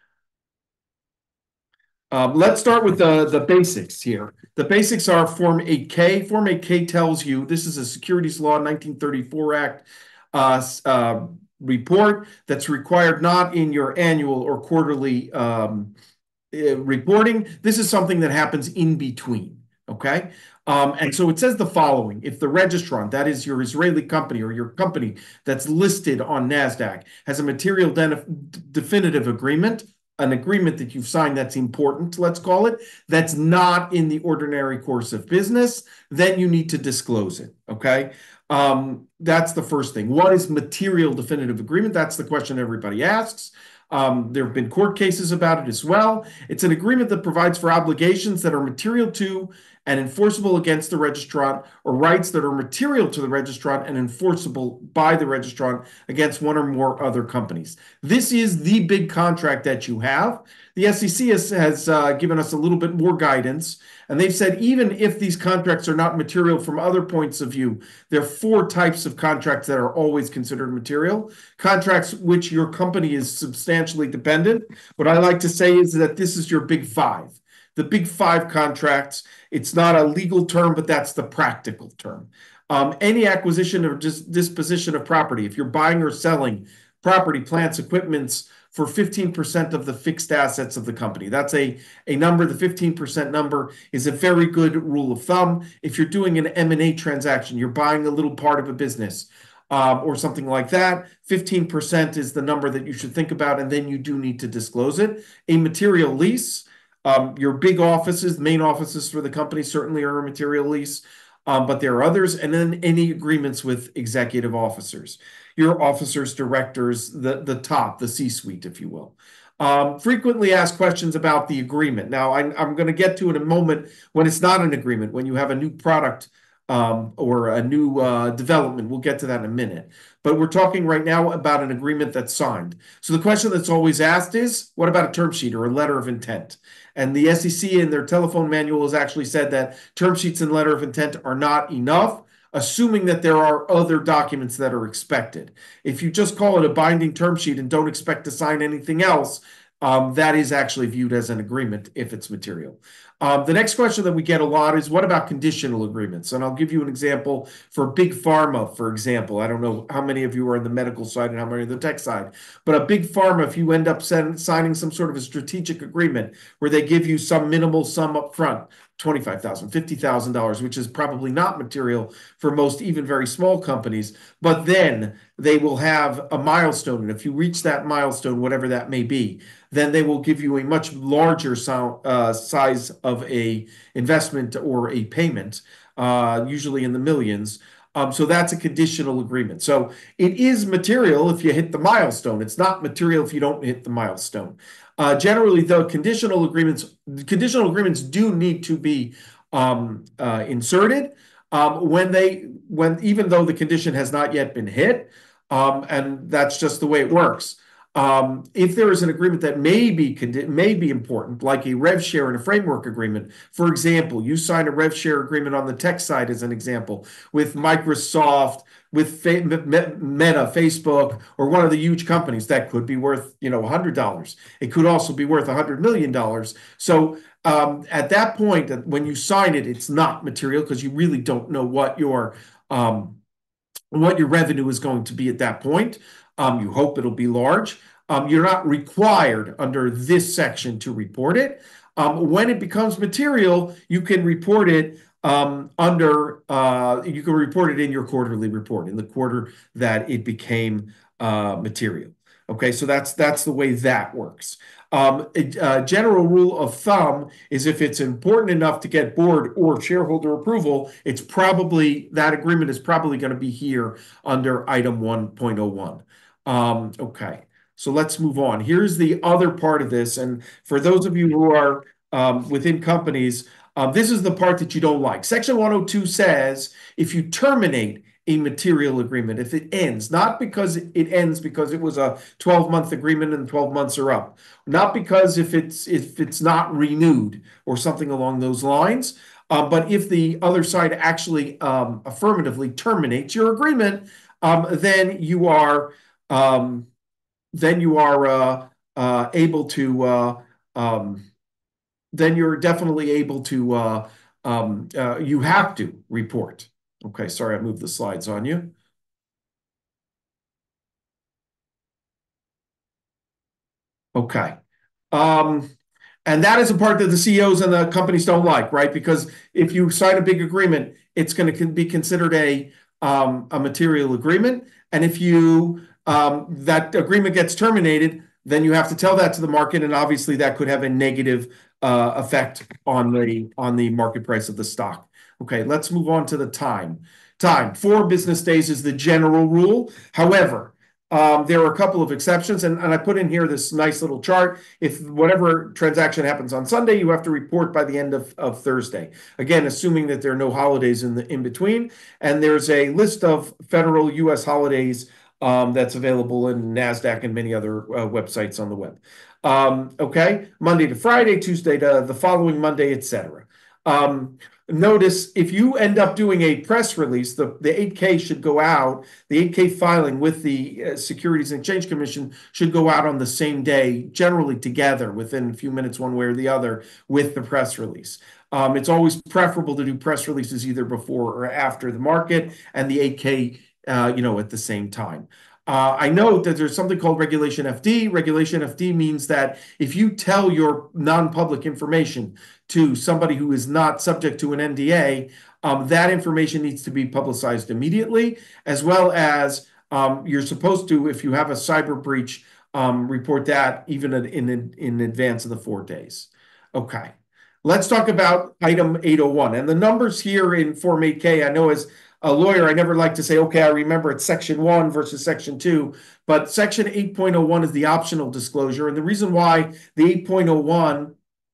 Um, let's start with the, the basics here. The basics are Form eight K. Form eight K tells you, this is a Securities Law nineteen thirty-four Act uh, uh, report that's required not in your annual or quarterly um, uh, reporting. This is something that happens in between, okay? Um, and so it says the following: if the registrant, that is your Israeli company or your company that's listed on NASDAQ, has a material definitive agreement, an agreement that you've signed that's important, let's call it, that's not in the ordinary course of business, then you need to disclose it, okay? Um, that's the first thing. What is material definitive agreement? That's the question everybody asks. Um, there have been court cases about it as well. It's an agreement that provides for obligations that are material to and enforceable against the registrant, or rights that are material to the registrant and enforceable by the registrant against one or more other companies. This is the big contract that you have. The S E C has, has uh, given us a little bit more guidance, and they've said even if these contracts are not material from other points of view, there are four types of contracts that are always considered material. Contracts which your company is substantially dependent. What I like to say is that this is your big five. The big five contracts, it's not a legal term, but that's the practical term. Um, any acquisition or dis disposition of property, if you're buying or selling property, plants, equipments for fifteen percent of the fixed assets of the company. That's a, a number, the fifteen percent number is a very good rule of thumb. If you're doing an M and A transaction, you're buying a little part of a business um, or something like that, fifteen percent is the number that you should think about, and then you do need to disclose it. A material lease, Um, your big offices, main offices for the company certainly are a material lease, um, but there are others, and then any agreements with executive officers, your officers, directors, the, the top, the C-suite, if you will. Um, frequently asked questions about the agreement. Now, I, I'm going to get to in a moment when it's not an agreement, when you have a new product um, or a new uh, development. We'll get to that in a minute. But we're talking right now about an agreement that's signed. So the question that's always asked is, what about a term sheet or a letter of intent? And the S E C in their telephone manual has actually said that term sheets and letter of intent are not enough, assuming that there are other documents that are expected. If you just call it a binding term sheet and don't expect to sign anything else, um, that is actually viewed as an agreement if it's material. Um, the next question that we get a lot is, what about conditional agreements? And I'll give you an example for big pharma, for example. I don't know how many of you are on the medical side and how many on the tech side, but a big pharma, if you end up signing some sort of a strategic agreement where they give you some minimal sum up front, twenty-five thousand dollars, fifty thousand dollars, which is probably not material for most even very small companies, but then they will have a milestone. And if you reach that milestone, whatever that may be, then they will give you a much larger so, uh, size of a investment or a payment, uh, usually in the millions. Um, so that's a conditional agreement. So it is material if you hit the milestone. It's not material if you don't hit the milestone. Uh, generally, though, conditional agreements conditional agreements do need to be um, uh, inserted um, when they when even though the condition has not yet been hit, um, and that's just the way it works. Um, if there is an agreement that may be may be important, like a rev share and a framework agreement, for example, you sign a rev share agreement on the tech side as an example with Microsoft, with Meta, Facebook, or one of the huge companies that could be worth, you know, one hundred dollars. It could also be worth one hundred million dollars. So um, at that point, when you sign it, it's not material because you really don't know what your um, what your revenue is going to be at that point. Um, you hope it'll be large. Um, you're not required under this section to report it. Um, when it becomes material, you can report it um, under, uh, you can report it in your quarterly report, in the quarter that it became uh, material. Okay, so that's that's the way that works. Um, a, a general rule of thumb is if it's important enough to get board or shareholder approval, it's probably, that agreement is probably going to be here under item one point oh one. Um, okay, so let's move on. Here's the other part of this. And for those of you who are um, within companies, um, this is the part that you don't like. Section one oh two says if you terminate a material agreement, if it ends, not because it ends because it was a twelve month agreement and twelve months are up, not because if it's if it's not renewed or something along those lines, uh, but if the other side actually um, affirmatively terminates your agreement, um, then you are um, then you are uh, uh, able to uh, um, then you're definitely able to uh, um, uh, you have to report. Okay, sorry, I moved the slides on you. Okay. Um, and that is a part that the C E Os and the companies don't like, right? Because if you sign a big agreement, it's going to be considered a, um, a material agreement. And if you um, that agreement gets terminated, then you have to tell that to the market. And obviously that could have a negative uh, effect on the, on the market price of the stock. Okay, let's move on to the time. Time, four business days is the general rule. However, um, there are a couple of exceptions, and, and I put in here this nice little chart. If whatever transaction happens on Sunday, you have to report by the end of, of Thursday. Again, assuming that there are no holidays in the in between. And there's a list of federal U S holidays um, that's available in NASDAQ and many other uh, websites on the web. Um, okay, Monday to Friday, Tuesday to the following Monday, et cetera. Um, Notice if you end up doing a press release, the, the eight K should go out, the eight K filing with the uh, Securities and Exchange Commission should go out on the same day, generally together within a few minutes, one way or the other, with the press release. Um, it's always preferable to do press releases either before or after the market and the eight K, uh, you know, at the same time. Uh, I note that there's something called Regulation F D. Regulation F D means that if you tell your non-public information to somebody who is not subject to an N D A, um, that information needs to be publicized immediately, as well as um, you're supposed to, if you have a cyber breach, um, report that even in, in, in advance of the four days. Okay, let's talk about item eight oh one. And the numbers here in Form eight K, I know as a lawyer, I never like to say, okay, I remember it's section one versus section two, but section eight point oh one is the optional disclosure. And the reason why the eight point oh one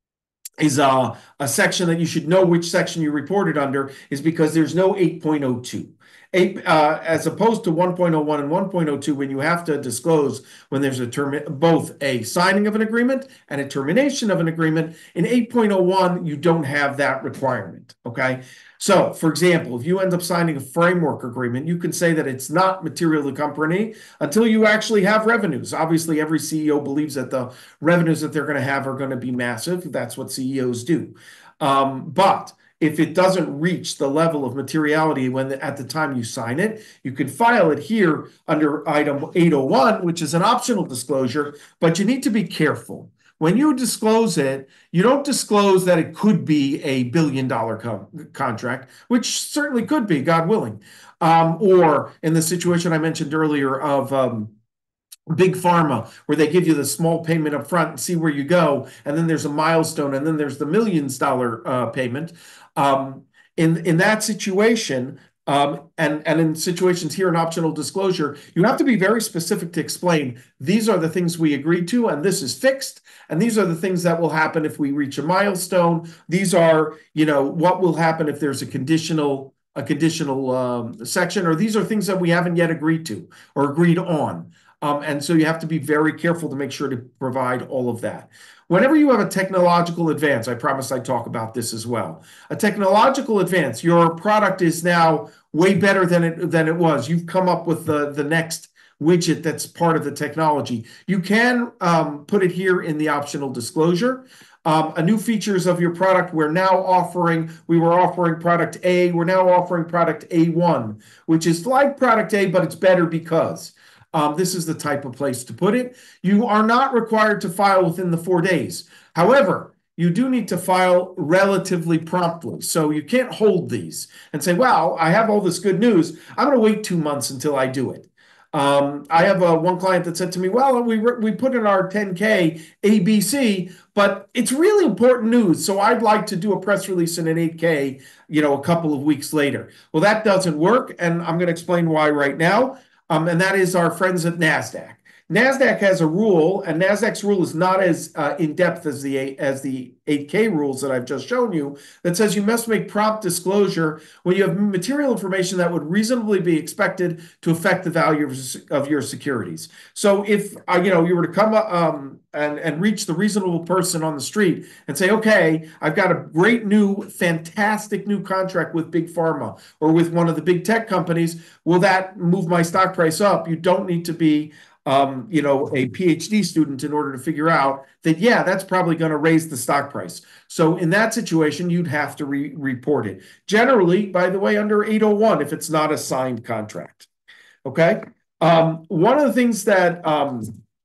is a, a section that you should know which section you reported under is because there's no eight point oh two. Eight, uh, as opposed to one point oh one and one point oh two, when you have to disclose when there's a term, both a signing of an agreement and a termination of an agreement. In eight point oh one, you don't have that requirement, okay? So, for example, if you end up signing a framework agreement, you can say that it's not material to the company until you actually have revenues. Obviously, every C E O believes that the revenues that they're going to have are going to be massive. That's what C E Os do. Um, but if it doesn't reach the level of materiality when the, at the time you sign it, you can file it here under item eight oh one, which is an optional disclosure, but you need to be careful. When you disclose it, you don't disclose that it could be a billion dollar co contract, which certainly could be, God willing. Um, or in the situation I mentioned earlier of um, Big Pharma, where they give you the small payment up front and see where you go, and then there's a milestone, and then there's the millions dollar uh, payment. Um, in, in that situation, Um, and, and in situations here in optional disclosure, you have to be very specific to explain, these are the things we agreed to, and this is fixed, and these are the things that will happen if we reach a milestone. These are, you know, what will happen if there's a conditional, a conditional um, section, or these are things that we haven't yet agreed to or agreed on. Um, and so you have to be very careful to make sure to provide all of that. Whenever you have a technological advance, I promise I talk about this as well. A technological advance, your product is now way better than it than it was. You've come up with the, the next widget that's part of the technology. You can um, put it here in the optional disclosure. Um, a new features of your product, we're now offering, we were offering product A, we're now offering product A one, which is like product A, but it's better because. Um, this is the type of place to put it. You are not required to file within the four days. However, you do need to file relatively promptly. So you can't hold these and say, well, I have all this good news. I'm going to wait two months until I do it. Um, I have uh, one client that said to me, well, we, we put in our ten K A B C, but it's really important news. So I'd like to do a press release in an eight K, you know, a couple of weeks later. Well, that doesn't work. And I'm going to explain why right now. Um, and that is our friends at NASDAQ. NASDAQ has a rule, and NASDAQ's rule is not as uh, in-depth as the, as the eight K rules that I've just shown you, that says you must make prompt disclosure when you have material information that would reasonably be expected to affect the value of, of your securities. So if uh, you know, you were to come um, and, and reach the reasonable person on the street and say, okay, I've got a great new, fantastic new contract with Big Pharma or with one of the big tech companies, will that move my stock price up? You don't need to be Um, you know, a PhD student in order to figure out that, yeah, that's probably going to raise the stock price. So in that situation, you'd have to re report it. Generally, by the way, under eight oh one, if it's not a signed contract. Okay. Um, one of the things that um,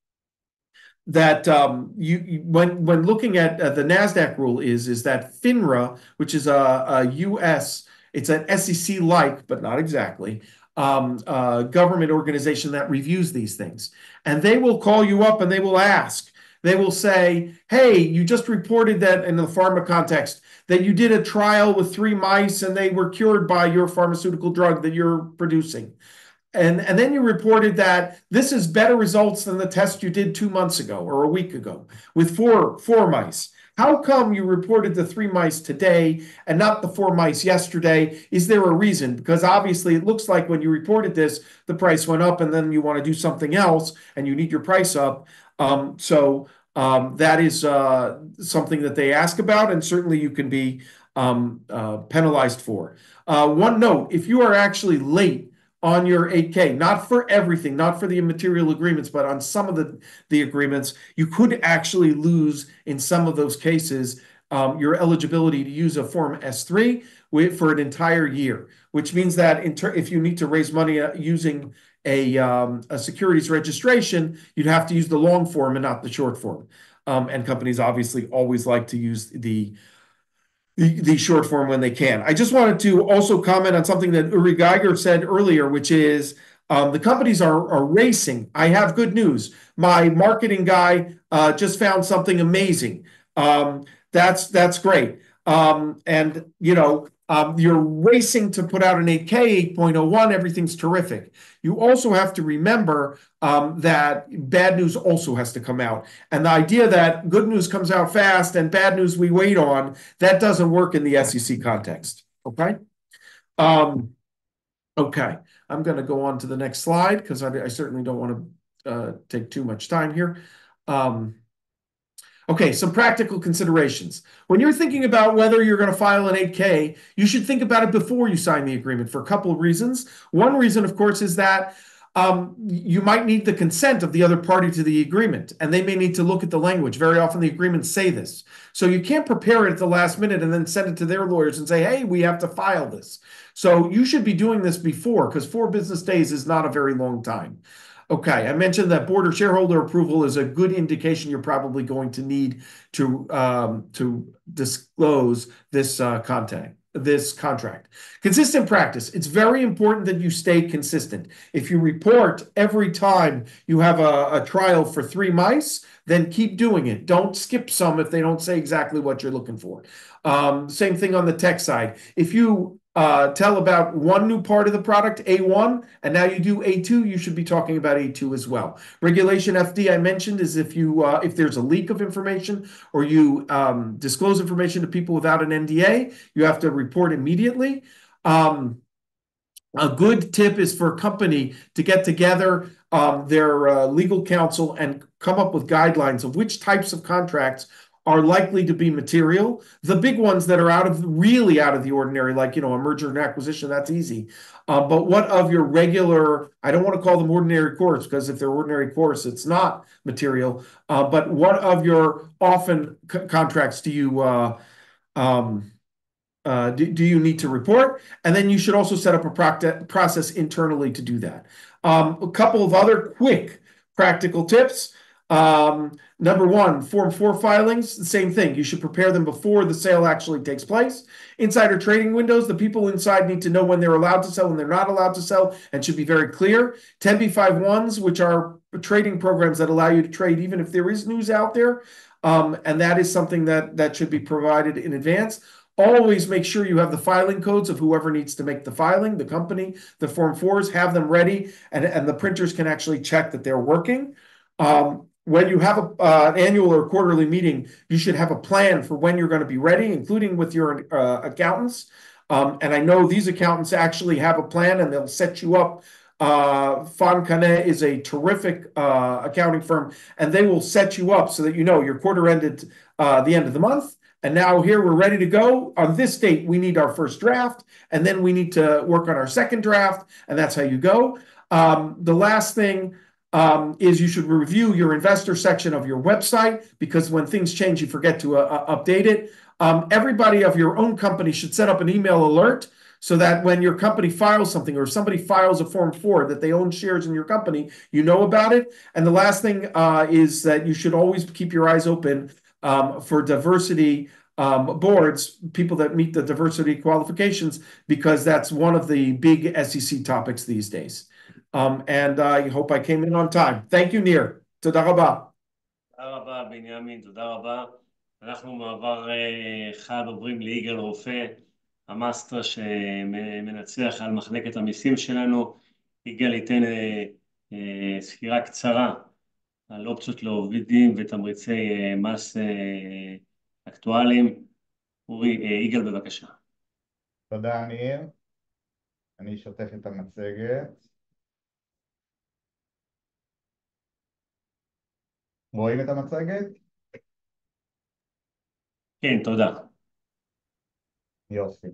that um, you, you when when looking at uh, the NASDAQ rule is is that FINRA, which is a, a U S, it's an S E C-like, but not exactly, Um, uh, government organization that reviews these things. And they will call you up and they will ask, they will say, hey, you just reported that in the pharma context, that you did a trial with three mice and they were cured by your pharmaceutical drug that you're producing. And, and then you reported that this is better results than the test you did two months ago or a week ago with four, four mice. How come you reported the three mice today and not the four mice yesterday? Is there a reason? Because obviously it looks like when you reported this, the price went up and then you want to do something else and you need your price up. Um, so um, that is uh, something that they ask about, and certainly you can be um, uh, penalized for. Uh, one note, if you are actually late on your eight K, not for everything, not for the immaterial agreements, but on some of the, the agreements, you could actually lose in some of those cases um, your eligibility to use a Form S three for an entire year, which means that in if you need to raise money uh, using a, um, a securities registration, you'd have to use the long form and not the short form. Um, and companies obviously always like to use the The, the short form when they can. I just wanted to also comment on something that Uri Geiger said earlier, which is um, the companies are, are racing. I have good news. My marketing guy uh, just found something amazing. Um, that's that's great. Um, and, you know, Um, you're racing to put out an eight K, eight point oh one, everything's terrific. You also have to remember um, that bad news also has to come out. And the idea that good news comes out fast and bad news we wait on, that doesn't work in the S E C context, okay? Um, okay, I'm going to go on to the next slide because I, I certainly don't want to uh, take too much time here. Um, Okay, some practical considerations. When you're thinking about whether you're going to file an eight K, you should think about it before you sign the agreement for a couple of reasons. One reason, of course, is that um, you might need the consent of the other party to the agreement, and they may need to look at the language. Very often the agreements say this. So you can't prepare it at the last minute and then send it to their lawyers and say, hey, we have to file this. So you should be doing this before, because four business days is not a very long time. Okay, I mentioned that board or shareholder approval is a good indication you're probably going to need to um, to disclose this uh, content, this contract. Consistent practice. It's very important that you stay consistent. If you report every time you have a, a trial for three mice, then keep doing it. Don't skip some if they don't say exactly what you're looking for. Um, same thing on the tech side. If you Uh, tell about one new part of the product, A one, and now you do A two, you should be talking about A two as well. Regulation F D I mentioned is if you uh, if there's a leak of information or you um, disclose information to people without an N D A, you have to report immediately. Um, a good tip is for a company to get together um, their uh, legal counsel and come up with guidelines of which types of contracts are likely to be material. The big ones that are out of really out of the ordinary, like, you know, a merger and acquisition, that's easy. Uh, but what of your regular, I don't want to call them ordinary course, because if they're ordinary course, it's not material. Uh, but what of your often contracts do you uh, um, uh, do, do you need to report? And then you should also set up a process internally to do that. Um, a couple of other quick practical tips. Um, number one, Form four filings, the same thing. You should prepare them before the sale actually takes place. Insider trading windows, the people inside need to know when they're allowed to sell, when they're not allowed to sell, and should be very clear. ten B fifty-ones, which are trading programs that allow you to trade even if there is news out there. Um, and that is something that, that should be provided in advance. Always make sure you have the filing codes of whoever needs to make the filing, the company, the Form fours, have them ready, and, and the printers can actually check that they're working. Um, when you have a, uh, an annual or quarterly meeting, you should have a plan for when you're going to be ready, including with your uh, accountants. Um, and I know these accountants actually have a plan and they'll set you up. Uh, Fon Canet is a terrific uh, accounting firm, and they will set you up so that you know your quarter ended uh, the end of the month. And now here we're ready to go. On this date, we need our first draft, and then we need to work on our second draft, and that's how you go. Um, the last thing um, is you should review your investor section of your website, because when things change, you forget to uh, update it. Um, everybody of your own company should set up an email alert so that when your company files something or somebody files a Form four that they own shares in your company, you know about it. And the last thing uh, is that you should always keep your eyes open Um, for diversity um, boards, people that meet the diversity qualifications, because that's one of the big S E C topics these days. Um, and I hope I came in on time. Thank you, Nir. תודה רבה. תודה רבה, בנימין, תודה רבה. אנחנו מעבר אחד עוברים ליגאל רופא, המאסטר שמנצח על מחלקת המיסים שלנו. יגאל ייתן סקירה קצרה על אופציות לעובדים ותמריצי מס אקטואליים. אורי, יגאל, בבקשה. תודה, ניר. אני אשתף את המצגת. רואים את המצגת? כן, תודה. יופי.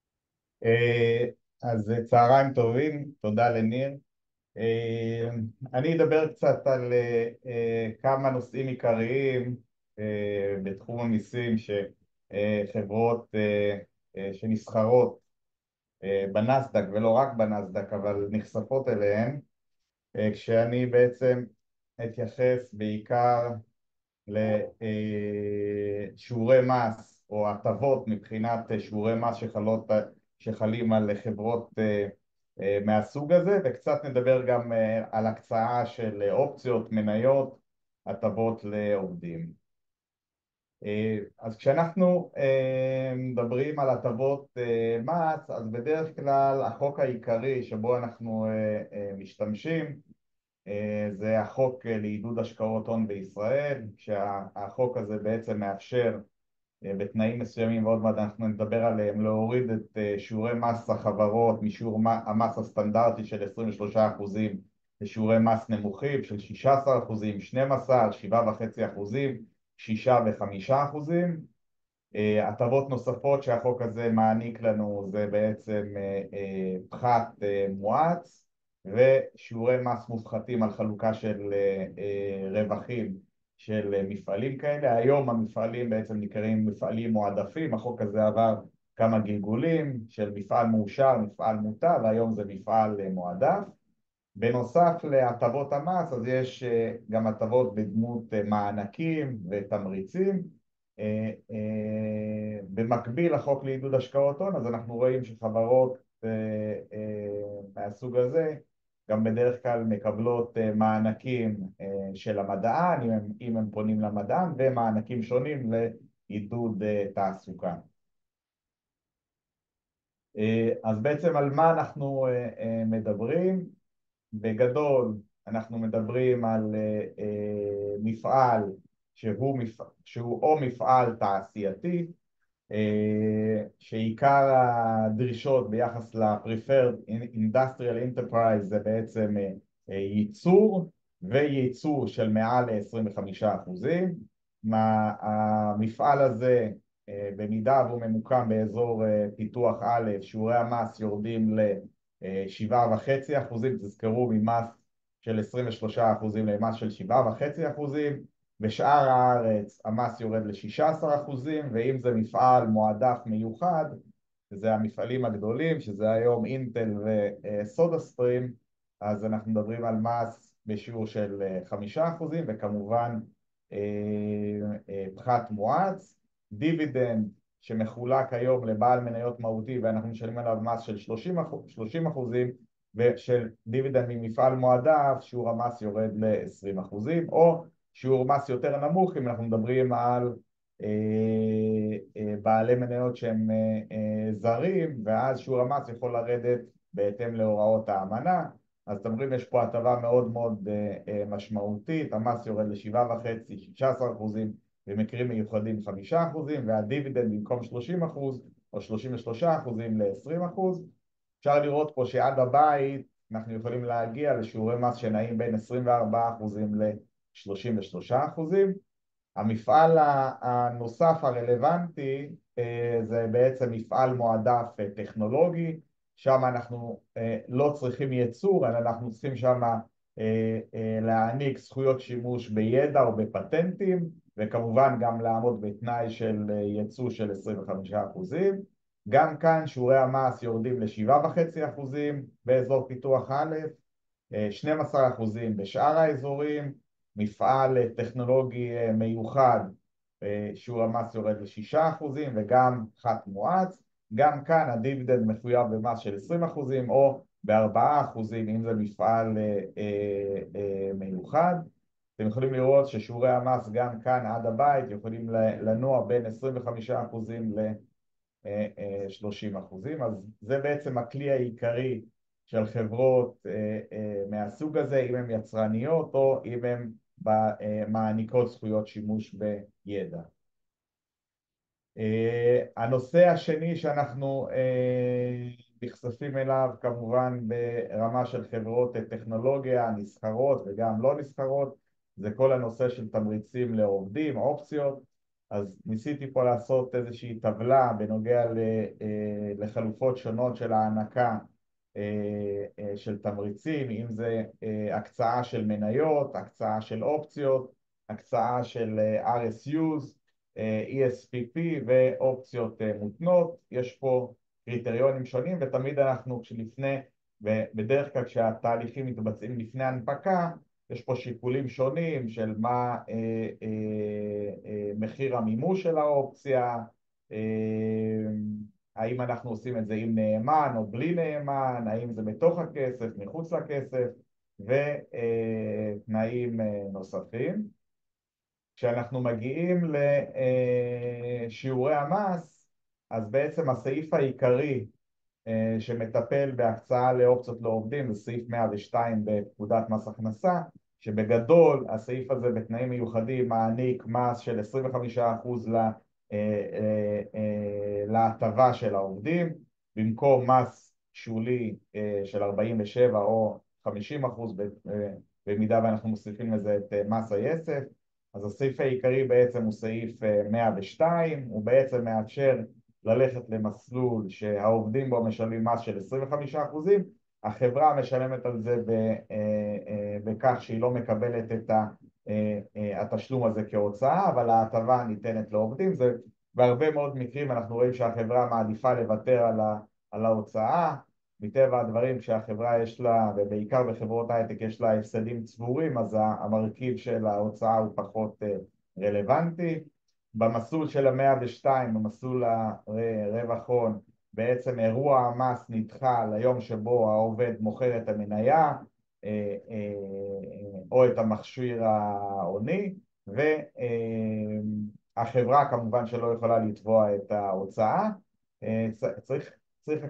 אז צהריים טובים, תודה לניר. אני אדבר קצת על כמה נושאים עיקריים בתחום המיסים שחברות שנסחרות בנסדק, ולא רק בנסדק, אבל נחשפות אליהן, כשאני בעצם אתייחס בעיקר לשיעורי מס או הטבות מבחינת שיעורי מס שחלות, שחלים על חברות מהסוג הזה, וקצת נדבר גם על הקצאה של אופציות, מניות, הטבות לעובדים. אז כשאנחנו מדברים על הטבות מס, אז בדרך כלל החוק העיקרי שבו אנחנו משתמשים זה החוק לעידוד השקעות הון בישראל, כשהחוק הזה בעצם מאפשר בתנאים מסוימים, ועוד מעט אנחנו נדבר עליהם, להוריד את שיעורי מס החברות משיעור המס הסטנדרטי של עשרים ושלושה אחוזים לשיעורי מס נמוכים של שישה עשר אחוזים, שנים עשר, שבעה וחצי אחוזים, שישה וחמישה אחוזים. הטבות נוספות שהחוק הזה מעניק לנו זה בעצם פחת מואץ ושיעורי מס מופחתים על חלוקה של רווחים של מפעלים כאלה. היום המפעלים בעצם נקראים מפעלים מועדפים, החוק הזה עבר כמה גלגולים של מפעל מאושר, מפעל מוטב, והיום זה מפעל מועדף. בנוסף להטבות המס, אז יש גם הטבות בדמות מענקים ותמריצים. במקביל לחוק לעידוד השקעות הון, אז אנחנו רואים שחברות מהסוג הזה גם בדרך כלל מקבלות מענקים של המדען, אם הם, אם הם פונים למדען, ומענקים שונים לעידוד תעסוקה. אז בעצם על מה אנחנו מדברים? בגדול אנחנו מדברים על מפעל שהוא, מפ... שהוא או מפעל תעשייתי, שעיקר הדרישות ביחס ל-Preferred Industrial Enterprise זה בעצם ייצור וייצור של מעל ל-עשרים וחמישה אחוזים. המפעל הזה, במידה והוא ממוקם באזור פיתוח א', שיעורי המס יורדים ל-שבעה וחצי אחוזים, תזכרו ממס של עשרים ושלושה אחוזים למס של שבעה וחצי אחוזים. בשאר הארץ המס יורד ל-שישה עשר אחוזים, ואם זה מפעל מועדף מיוחד, שזה המפעלים הגדולים, שזה היום אינטל וסודה סטרים, אז אנחנו מדברים על מס בשיעור של חמישה אחוזים, וכמובן פחת מואץ. דיבידנד שמחולק היום לבעל מניות מהותי, ואנחנו משלמים עליו מס של שלושים אחוזים, ושל דיבידנד ממפעל מועדף, שיעור המס יורד ל-עשרים אחוזים, או שיעור מס יותר נמוך אם אנחנו מדברים על אה, אה, בעלי מניות שהם אה, אה, זרים, ואז שיעור המס יכול לרדת בהתאם להוראות האמנה. אז אתם רואים, יש פה הטבה מאוד מאוד אה, אה, משמעותית, המס יורד ל-שבעה וחצי, שישה עשר אחוזים, במקרים מיוחדים חמישה אחוזים, והדיבידנד במקום שלושים אחוז או שלושים ושלושה אחוזים ל-עשרים אחוז. אפשר לראות פה שעד הבית אנחנו יכולים להגיע לשיעורי מס שנעים בין עשרים וארבעה אחוזים ל-שלושים ושלושה אחוזים. המפעל הנוסף הרלוונטי זה בעצם מפעל מועדף טכנולוגי, שם אנחנו לא צריכים ייצור, אלא אנחנו צריכים שם להעניק זכויות שימוש בידע או בפטנטים, וכמובן גם לעמוד בתנאי של ייצוא של עשרים וחמישה אחוזים. גם כאן שיעורי המס יורדים ל-שבעה וחצי אחוזים באזור פיתוח א', שנים עשר אחוזים בשאר האזורים. מפעל טכנולוגי מיוחד, שיעור המס יורד ל-שישה אחוזים, וגם פחת מואץ. גם כאן הדיבידנד מחויב במס של עשרים אחוזים או ב-ארבעה אחוזים אם זה מפעל אה, אה, מיוחד. אתם יכולים לראות ששיעורי המס גם כאן עד הבית יכולים לנוע בין עשרים וחמישה אחוזים ל-שלושים אחוזים. אז זה בעצם הכלי העיקרי של חברות אה, אה, מהסוג הזה, אם הן יצרניות או אם הן מעניקות זכויות שימוש בידע. הנושא השני שאנחנו נחשפים אליו כמובן ברמה של חברות טכנולוגיה נסחרות וגם לא נסחרות, זה כל הנושא של תמריצים לעובדים, אופציות. אז ניסיתי פה לעשות איזושהי טבלה בנוגע לחלופות שונות של הענקה של תמריצים, אם זה הקצאה של מניות, הקצאה של אופציות, הקצאה של אר אס יוז, אי אס פי פי ואופציות מותנות. יש פה קריטריונים שונים, ותמיד אנחנו כשלפני, ובדרך כלל כשהתהליכים מתבצעים לפני הנפקה, יש פה שיקולים שונים של מה אה, אה, אה, מחיר המימוש של האופציה, אה, האם אנחנו עושים את זה עם נאמן או בלי נאמן, האם זה בתוך הכסף, מחוץ לכסף, ותנאים נוספים. כשאנחנו מגיעים לשיעורי המס, אז בעצם הסעיף העיקרי שמטפל בהקצאה לאופציות לעובדים זה סעיף מאה ושתיים בפקודת מס הכנסה, שבגדול הסעיף הזה בתנאים מיוחדים מעניק מס של עשרים וחמישה אחוז להטבה של העובדים, במקום מס שולי של ארבעים ושבע או חמישים אחוז במידה ואנחנו מוסיפים לזה את מס היסף. אז הסעיף העיקרי בעצם הוא סעיף מאה ושתיים, הוא בעצם מאפשר ללכת למסלול שהעובדים בו משלמים מס של עשרים וחמישה אחוזים, החברה משלמת על זה בכך שהיא לא מקבלת את התשלום הזה כהוצאה, אבל ההטבה ניתנת לעובדים. זה בהרבה מאוד מקרים אנחנו רואים שהחברה מעדיפה לוותר על, ה, על ההוצאה, מטבע הדברים כשהחברה יש לה, ובעיקר בחברות הייטק יש לה הפסדים צבורים, אז המרכיב של ההוצאה הוא פחות רלוונטי. במסלול של המאה ושתיים, במסלול הרווח הון, בעצם אירוע המס נדחה ליום שבו העובד מוכר את המניה או את המכשיר ההוני, והחברה כמובן שלא יכולה לתבוע את ההוצאה. צריך, צריך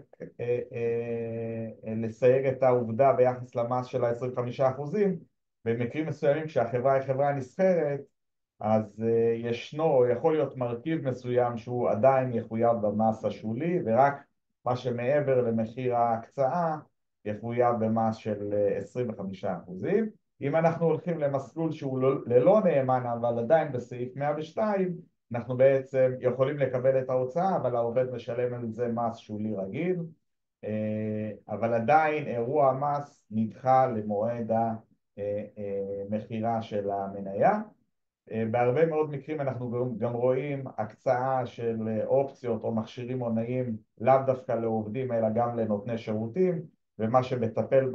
לסייג את העובדה ביחס למס של ה-עשרים וחמישה אחוזים. במקרים מסוימים כשהחברה היא חברה נסחרת, אז uh, ישנו, יכול להיות מרכיב מסוים שהוא עדיין יחויב במס השולי, ורק מה שמעבר למחיר ההקצאה יחויב במס של עשרים וחמישה אחוזים. אם אנחנו הולכים למסלול שהוא לא, ללא נאמן, אבל עדיין בסעיף מאה ושתיים, אנחנו בעצם יכולים לקבל את ההוצאה, אבל העובד משלם על זה מס שולי רגיל, uh, אבל עדיין אירוע המס נדחה למועד המכירה של המניה. בהרבה מאוד מקרים אנחנו גם רואים הקצאה של אופציות או מכשירים הוניים לאו דווקא לעובדים אלא גם לנותני שירותים, ומה שמטפל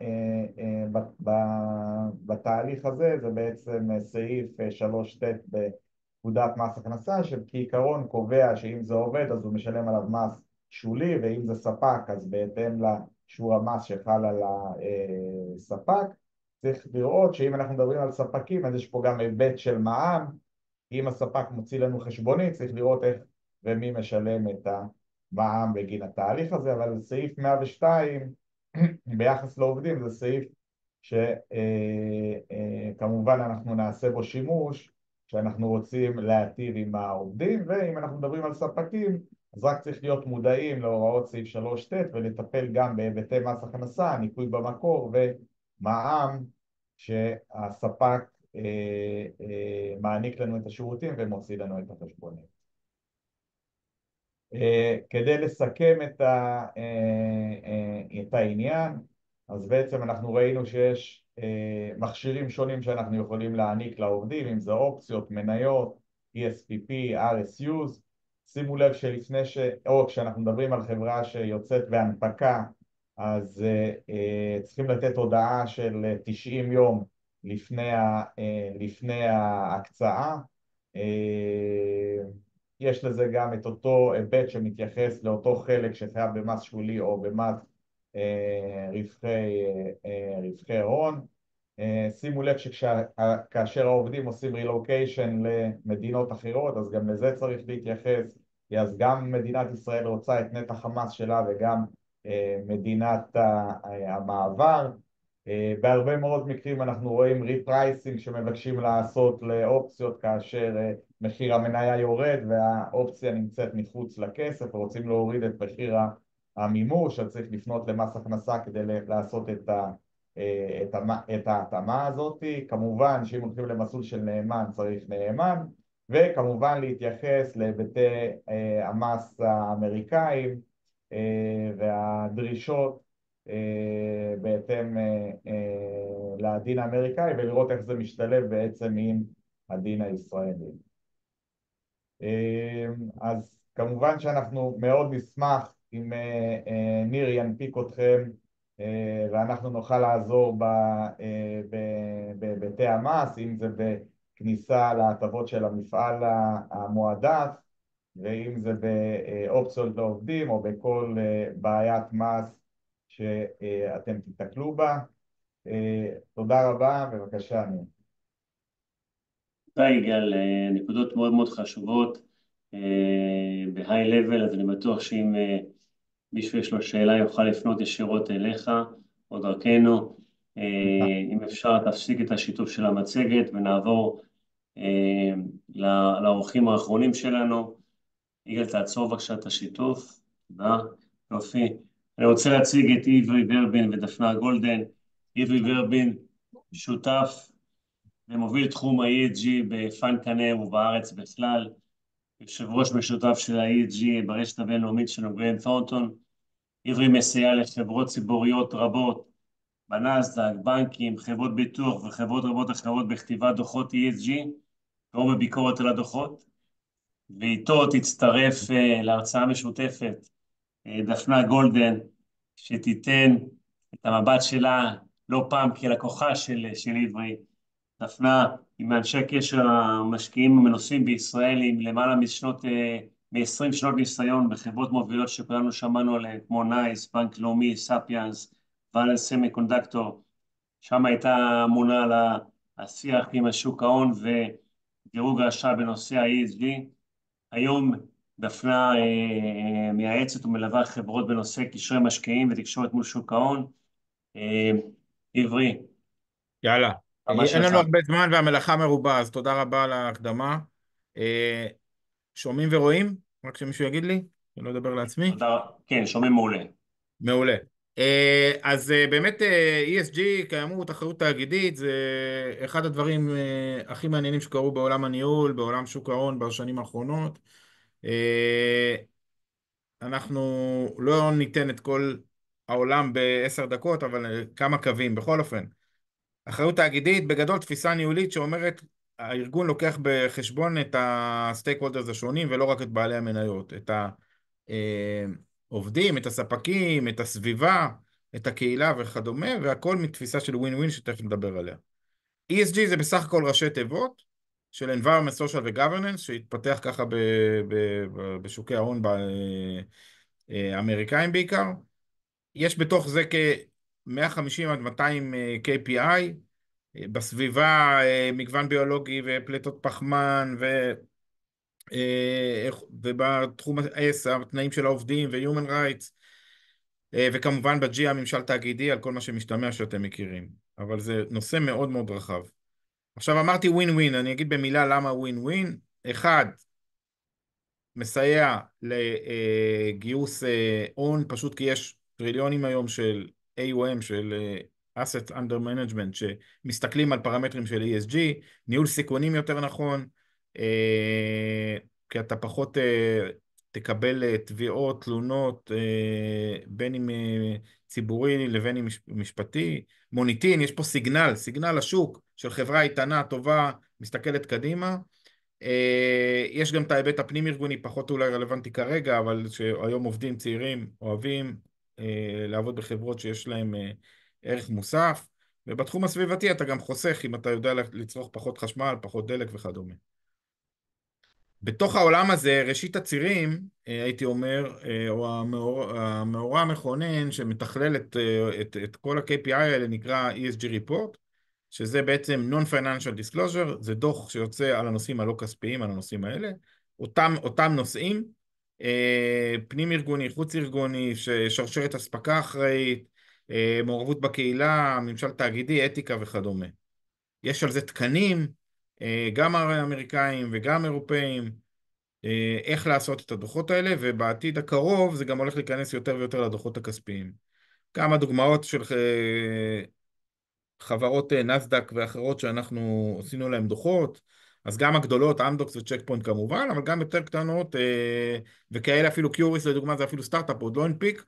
בתהליך הזה זה בעצם סעיף שלוש ט' בפקודת מס הכנסה, שכעיקרון קובע שאם זה עובד אז הוא משלם עליו מס שולי, ואם זה ספק אז בהתאם לשיעור המס שחל על הספק. צריך לראות שאם אנחנו מדברים על ספקים, אז יש פה גם היבט של מע"מ. אם הספק מוציא לנו חשבונית, צריך לראות איך ומי משלם את המע"מ בגין התהליך הזה, אבל סעיף מאה ושתיים ביחס לעובדים זה סעיף שכמובן אנחנו נעשה בו שימוש שאנחנו רוצים להטיב עם העובדים, ואם אנחנו מדברים על ספקים, אז רק צריך להיות מודעים להוראות סעיף שלוש ט' ולטפל גם בהיבטי מס הכנסה, ניכוי במקור ו... מע"מ שהספק אה, אה, מעניק לנו את השירותים ומוציא לנו את החשבונים. אה, כדי לסכם את, ה, אה, אה, את העניין, אז בעצם אנחנו ראינו שיש אה, מכשירים שונים שאנחנו יכולים להעניק לעובדים, אם זה אופציות, מניות, אי אס פי פי, אר אס יוז. שימו לב שלפני ש... או כשאנחנו מדברים על חברה שיוצאת בהנפקה, אז uh, צריכים לתת הודעה של תשעים יום לפני, ה, uh, לפני ההקצאה. Uh, יש לזה גם את אותו היבט שמתייחס לאותו חלק שחייב במס שולי או במס uh, רווחי, uh, רווחי הון. Uh, שימו לב שכאשר העובדים עושים רילוקיישן למדינות אחרות, אז גם לזה צריך להתייחס, כי אז גם מדינת ישראל רוצה את נתח המס שלה וגם מדינת המעבר. בהרבה מאוד מקרים אנחנו רואים ריפרייסינג שמבקשים לעשות לאופציות כאשר מחיר המניה יורד והאופציה נמצאת מחוץ לכסף ורוצים להוריד את מחיר המימוש, אז צריך לפנות למס הכנסה כדי לעשות את ה... את ההתאמה הזאת. כמובן שאם הולכים למסלול של נאמן צריך נאמן, וכמובן להתייחס להיבטי המס האמריקאים והדרישות בהתאם לדין האמריקאי, ולראות איך זה משתלב בעצם עם הדין הישראלי. אז כמובן שאנחנו מאוד נשמח אם ניר ינפיק אתכם ואנחנו נוכל לעזור בהיבטי המס, אם זה בכניסה להטבות של המפעל המועדף, ואם זה באופציות לעובדים או בכל בעיית מס שאתם תתקלו בה. תודה רבה, בבקשה ניר. תודה יגאל, אה, נקודות מאוד מאוד חשובות בהיי לבל, אז אני בטוח שאם אה, מישהו יש לו שאלה יוכל לפנות ישירות אליך או דרכנו. אה, אם אפשר תפסיק את השיתוף של המצגת ונעבור אה, ל- לאורחים האחרונים שלנו. יגאל, תעצור בבקשה את השיתוף. תודה. יופי. אני רוצה להציג את עברי ורבין ודפנה גולדן. עברי ורבין שותף ומוביל תחום ה-E S G בפאן קנה ובארץ בכלל, יושב ראש משותף של ה-E S G ברשת הבינלאומית של גרנט תורנטון. עברי מסייע לחברות ציבוריות רבות בנאסד"ק, בנקים, חברות ביטוח וחברות רבות אחרות בכתיבת דוחות E S G או בביקורת על הדוחות, ואיתו תצטרף uh, להרצאה משותפת uh, דפנה גולדן, שתיתן את המבט שלה לא פעם כלקוחה של, של עברי. דפנה היא מאנשי הקשר המשקיעים המנוסים בישראל עם למעלה משנות, מ-עשרים שנות ניסיון בחברות מובילות שכולנו שמענו עליהן, כמו נייס, בנק לאומי, ספיאנס, ואלנס סמי-קונדקטור. שם הייתה אמונה על השיח עם השוק ההון ודירוג האשראי בנושא ה-E S G. היום דפנה אה, אה, מייעצת ומלווה חברות בנושא קשרי משקיעים ותקשורת מול שוק ההון. אה, עברי, יאללה, ממש אין שלך. לנו הרבה זמן והמלאכה מרובה, אז תודה רבה על ההקדמה. אה, שומעים ורואים? רק שמישהו יגיד לי, אני לא אדבר לעצמי. תודה, כן, שומעים מעולה. מעולה. אה, אז אה, באמת אה, E S G, קיימות, אחריות תאגידית, זה אחד הדברים אה, הכי מעניינים שקרו בעולם הניהול, בעולם שוק ההון בשנים האחרונות. אה, אנחנו לא ניתן את כל העולם בעשר דקות, אבל אה, כמה קווים, בכל אופן. אחריות תאגידית, בגדול תפיסה ניהולית שאומרת, הארגון לוקח בחשבון את הסטייק הולדרס השונים ולא רק את בעלי המניות, את העובדים, את הספקים, את הסביבה, את הקהילה וכדומה, והכל מתפיסה של ווין ווין שתכף נדבר עליה. E S G זה בסך הכל ראשי תיבות של environment, social ו-governance, שהתפתח ככה ב- ב- בשוקי ההון האמריקאים בעיקר. יש בתוך זה כ-מאה וחמישים עד מאתיים K P I, בסביבה מגוון ביולוגי ופליטות פחמן ו... ובתחום ה-S, התנאים של העובדים ו-Human Rights, וכמובן ב-G הממשל תאגידי על כל מה שמשתמע שאתם מכירים, אבל זה נושא מאוד מאוד רחב. עכשיו אמרתי ווין ווין, אני אגיד במילה למה ווין ווין. אחד, מסייע לגיוס הון, פשוט כי יש טריליונים היום של A U M, של Assets Under Management, שמסתכלים על פרמטרים של E S G, ניהול סיכונים יותר נכון, כי אתה פחות תקבל תביעות, תלונות, בין אם ציבורי לבין אם משפטי. מוניטין, יש פה סיגנל, סיגנל לשוק של חברה איתנה, טובה, מסתכלת קדימה. יש גם את ההיבט הפנים ארגוני, פחות אולי רלוונטי כרגע, אבל שהיום עובדים צעירים אוהבים לעבוד בחברות שיש להם ערך מוסף, ובתחום הסביבתי אתה גם חוסך אם אתה יודע לצרוך פחות חשמל, פחות דלק וכדומה. בתוך העולם הזה, ראשית הצירים, הייתי אומר, או המאורע המכונן שמתכלל את, את, את כל ה-K P I האלה נקרא E S G Report, שזה בעצם Non-Financial Disclosure, זה דוח שיוצא על הנושאים הלא כספיים, על הנושאים האלה, אותם, אותם נושאים, פנים ארגוני, חוץ ארגוני, שרשרת אספקה אחראית, מעורבות בקהילה, ממשל תאגידי, אתיקה וכדומה. יש על זה תקנים, גם האמריקאים וגם אירופאים, איך לעשות את הדוחות האלה, ובעתיד הקרוב זה גם הולך להיכנס יותר ויותר לדוחות הכספיים. כמה דוגמאות של חברות נסדק ואחרות שאנחנו עשינו להם דוחות, אז גם הגדולות, אמדוקס וצ'ק פוינט כמובן, אבל גם יותר קטנות, וכאלה אפילו קיוריס לדוגמה, זה אפילו סטארט-אפ, עוד לא הנפיק,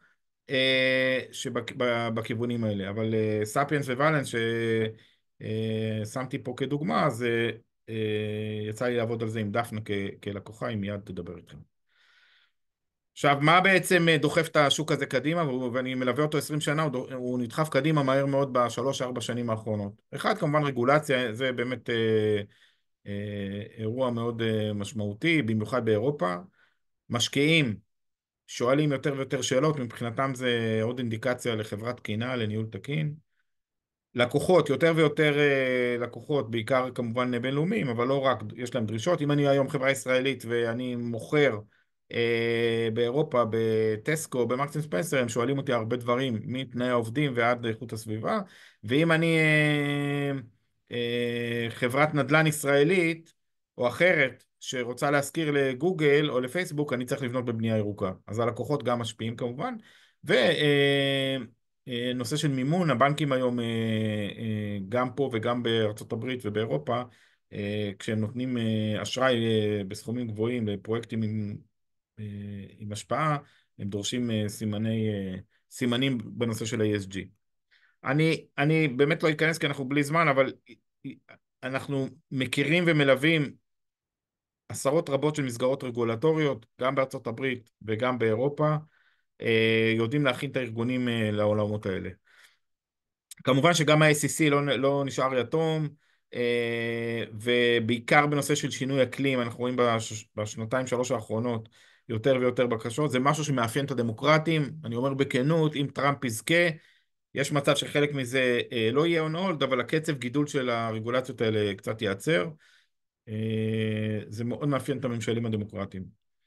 שבכיוונים האלה, אבל ספיאנס וואלנס ששמתי פה כדוגמה, אז יצא לי לעבוד על זה עם דפנה כלקוחה, היא מיד תדבר איתכם. עכשיו, מה בעצם דוחף את השוק הזה קדימה, ואני מלווה אותו עשרים שנה, הוא נדחף קדימה מהר מאוד בשלוש ארבע שנים האחרונות. אחד, כמובן רגולציה, זה באמת אה, אה, אירוע מאוד אה, משמעותי, במיוחד באירופה. משקיעים שואלים יותר ויותר שאלות, מבחינתם זה עוד אינדיקציה לחברת תקינה, לניהול תקין. לקוחות, יותר ויותר uh, לקוחות, בעיקר כמובן בינלאומיים, אבל לא רק, יש להם דרישות. אם אני היום חברה ישראלית ואני מוכר uh, באירופה, בטסקו, במרקס אנד ספנסר, הם שואלים אותי הרבה דברים, מתנאי העובדים ועד איכות הסביבה, ואם אני uh, uh, חברת נדל"ן ישראלית או אחרת, שרוצה להזכיר לגוגל או לפייסבוק, אני צריך לבנות בבנייה ירוקה. אז הלקוחות גם משפיעים כמובן, ו... Uh, נושא של מימון, הבנקים היום גם פה וגם בארצות הברית ובאירופה, כשהם נותנים אשראי בסכומים גבוהים לפרויקטים עם, עם השפעה, הם דורשים סימני, סימנים בנושא של ה-E S G. אני, אני באמת לא אכנס כי אנחנו בלי זמן, אבל אנחנו מכירים ומלווים עשרות רבות של מסגרות רגולטוריות, גם בארצות הברית וגם באירופה, יודעים להכין את הארגונים לעולמות האלה. כמובן שגם ה-S E C לא, לא נשאר יתום, ובעיקר בנושא של שינוי אקלים, אנחנו רואים בש, בשנתיים שלוש האחרונות יותר ויותר בקשות, זה משהו שמאפיין את הדמוקרטים, אני אומר בכנות, אם טראמפ יזכה, יש מצב שחלק מזה לא יהיה on hold, אבל הקצב גידול של הרגולציות האלה קצת ייעצר, זה מאוד מאפיין את הממשלים הדמוקרטיים.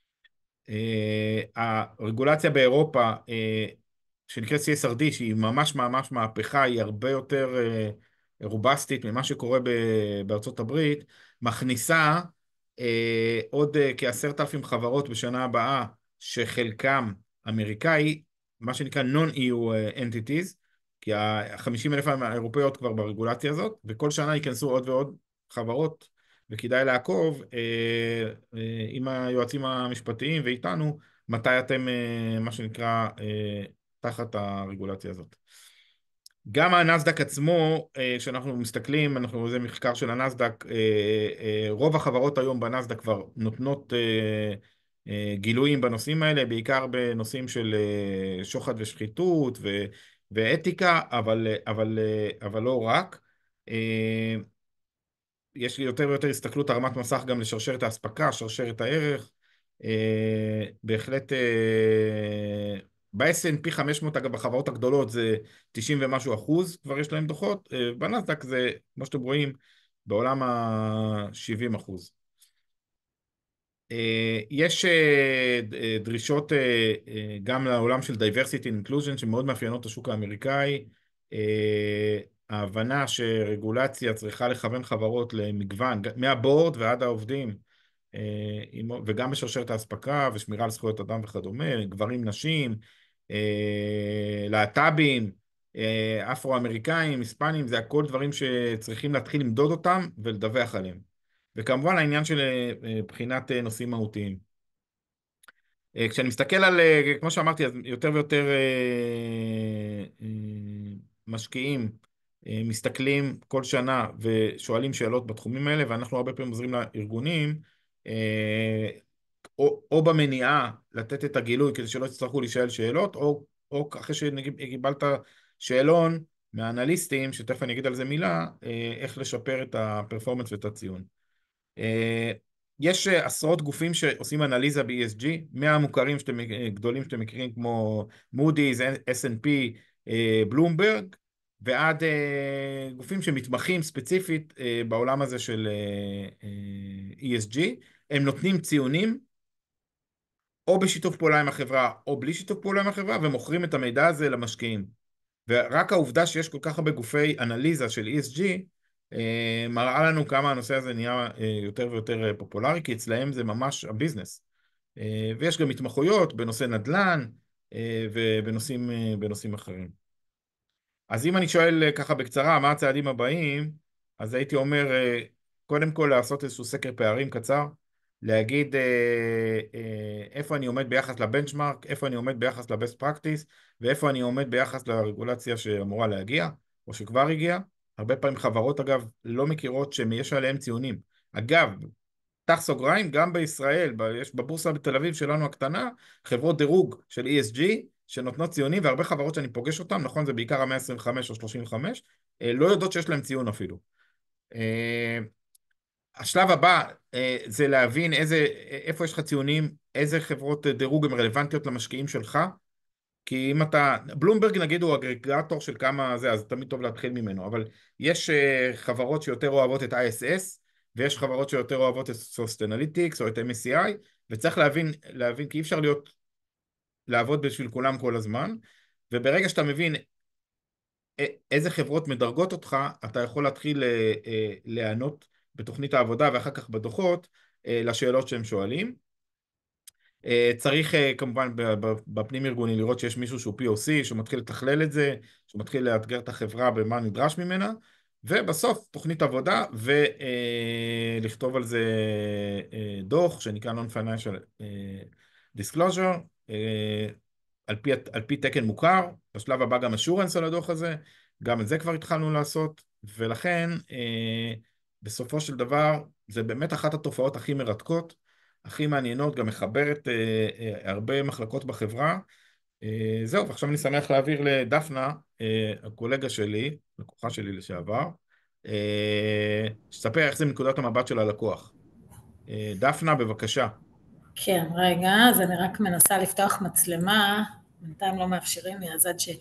הרגולציה באירופה, שנקראת C S R D, שהיא ממש ממש מהפכה, היא הרבה יותר uh, רובסטית ממה שקורה בארצות הברית, מכניסה uh, עוד uh, כעשרת אלפים חברות בשנה הבאה, שחלקם אמריקאי, מה שנקרא non-E U entities, כי ה-חמישים אלף האירופאיות כבר ברגולציה הזאת, וכל שנה ייכנסו עוד ועוד חברות, וכדאי לעקוב uh, uh, עם היועצים המשפטיים ואיתנו, מתי אתם, uh, מה שנקרא, uh, תחת הרגולציה הזאת. גם הנסדק עצמו, כשאנחנו מסתכלים, אנחנו, זה מחקר של הנסדק, רוב החברות היום בנסדק כבר נותנות גילויים בנושאים האלה, בעיקר בנושאים של שוחד ושחיתות ו, ואתיקה, אבל, אבל, אבל לא רק. יש לי יותר ויותר הסתכלות הרמת מסך גם לשרשרת האספקה, שרשרת הערך, בהחלט ב-S and P חמש מאות, אגב, בחברות הגדולות זה תשעים ומשהו אחוז, כבר יש להם דוחות, בנסדק זה, כמו שאתם רואים, בעולם ה-שבעים אחוז. יש דרישות גם לעולם של diversity and inclusion, שמאוד מאפיינות את השוק האמריקאי, ההבנה שרגולציה צריכה לכוון חברות למגוון, מהבורד ועד העובדים, וגם בשרשרת האספקה ושמירה על זכויות אדם וכדומה, גברים, נשים, להט"בים, אפרו-אמריקאים, היספנים, זה הכל דברים שצריכים להתחיל למדוד אותם ולדווח עליהם. וכמובן העניין של בחינת נושאים מהותיים. כשאני מסתכל על, כמו שאמרתי, יותר ויותר משקיעים מסתכלים כל שנה ושואלים שאלות בתחומים האלה, ואנחנו הרבה פעמים עוזרים לארגונים, או, או במניעה לתת את הגילוי כדי שלא יצטרכו לשאול שאלות, או, או אחרי שקיבלת שאלון מהאנליסטים, שתכף אני אגיד על זה מילה, איך לשפר את הפרפורמנס ואת הציון. יש עשרות גופים שעושים אנליזה ב-E S G, מהמוכרים שאתם, גדולים שאתם מכירים כמו Moody's, S and P, בלומברג, ועד גופים שמתמחים ספציפית בעולם הזה של E S G, הם נותנים ציונים, או בשיתוף פעולה עם החברה, או בלי שיתוף פעולה עם החברה, ומוכרים את המידע הזה למשקיעים. ורק העובדה שיש כל כך הרבה גופי אנליזה של E S G, מראה לנו כמה הנושא הזה נהיה יותר ויותר פופולרי, כי אצלהם זה ממש הביזנס. ויש גם התמחויות בנושא נדל"ן, ובנושאים בנושאים אחרים. אז אם אני שואל ככה בקצרה, מה הצעדים הבאים, אז הייתי אומר, קודם כל לעשות איזשהו סקר פערים קצר, להגיד אה, אה, איפה אני עומד ביחס לבנצ'מרק, איפה אני עומד ביחס לבסט פרקטיס, ואיפה אני עומד ביחס לרגולציה שאמורה להגיע, או שכבר הגיעה. הרבה פעמים חברות, אגב, לא מכירות שיש עליהם ציונים. אגב, תח סוגריים, גם בישראל, יש בבורסה בתל אביב שלנו הקטנה, חברות דירוג של E S G, שנותנות ציונים, והרבה חברות שאני פוגש אותם, נכון, זה בעיקר ה-מאה עשרים וחמש או שלושים וחמש, לא יודעות שיש להם ציון אפילו. השלב הבא זה להבין איזה, איפה יש לך ציונים, איזה חברות דירוג הן רלוונטיות למשקיעים שלך, כי כי אם אתה, בלומברג נגיד הוא אגרגטור של כמה זה, אז תמיד טוב להתחיל ממנו, אבל יש חברות שיותר אוהבות את איי אס אס, ויש חברות שיותר אוהבות את Sustainalytics או את אם אס סי איי, וצריך להבין, להבין, כי אי אפשר להיות, לעבוד בשביל כולם כל הזמן, וברגע שאתה מבין איזה חברות מדרגות אותך, אתה יכול להתחיל לענות בתוכנית העבודה ואחר כך בדוחות לשאלות שהם שואלים. צריך כמובן בפנים ארגוני לראות שיש מישהו שהוא פי או סי, שמתחיל לתכלל את זה, שמתחיל לאתגר את החברה במה נדרש ממנה, ובסוף תוכנית עבודה ולכתוב על זה דוח שנקרא Non-Financial Disclosure, על פי, על פי תקן מוכר. בשלב הבא גם אשורנס על הדוח הזה, גם את זה כבר התחלנו לעשות, ולכן בסופו של דבר זה באמת אחת התופעות הכי מרתקות, הכי מעניינות, גם מחברת אה, אה, הרבה מחלקות בחברה. אה, זהו, ועכשיו אני שמח להעביר לדפנה, אה, הקולגה שלי, לקוחה שלי לשעבר, אה, שתספר איך זה מנקודת המבט של הלקוח. אה, דפנה, בבקשה. כן, רגע, אז אני רק מנסה לפתוח מצלמה, בינתיים לא מאפשרים לי, אז עד ש...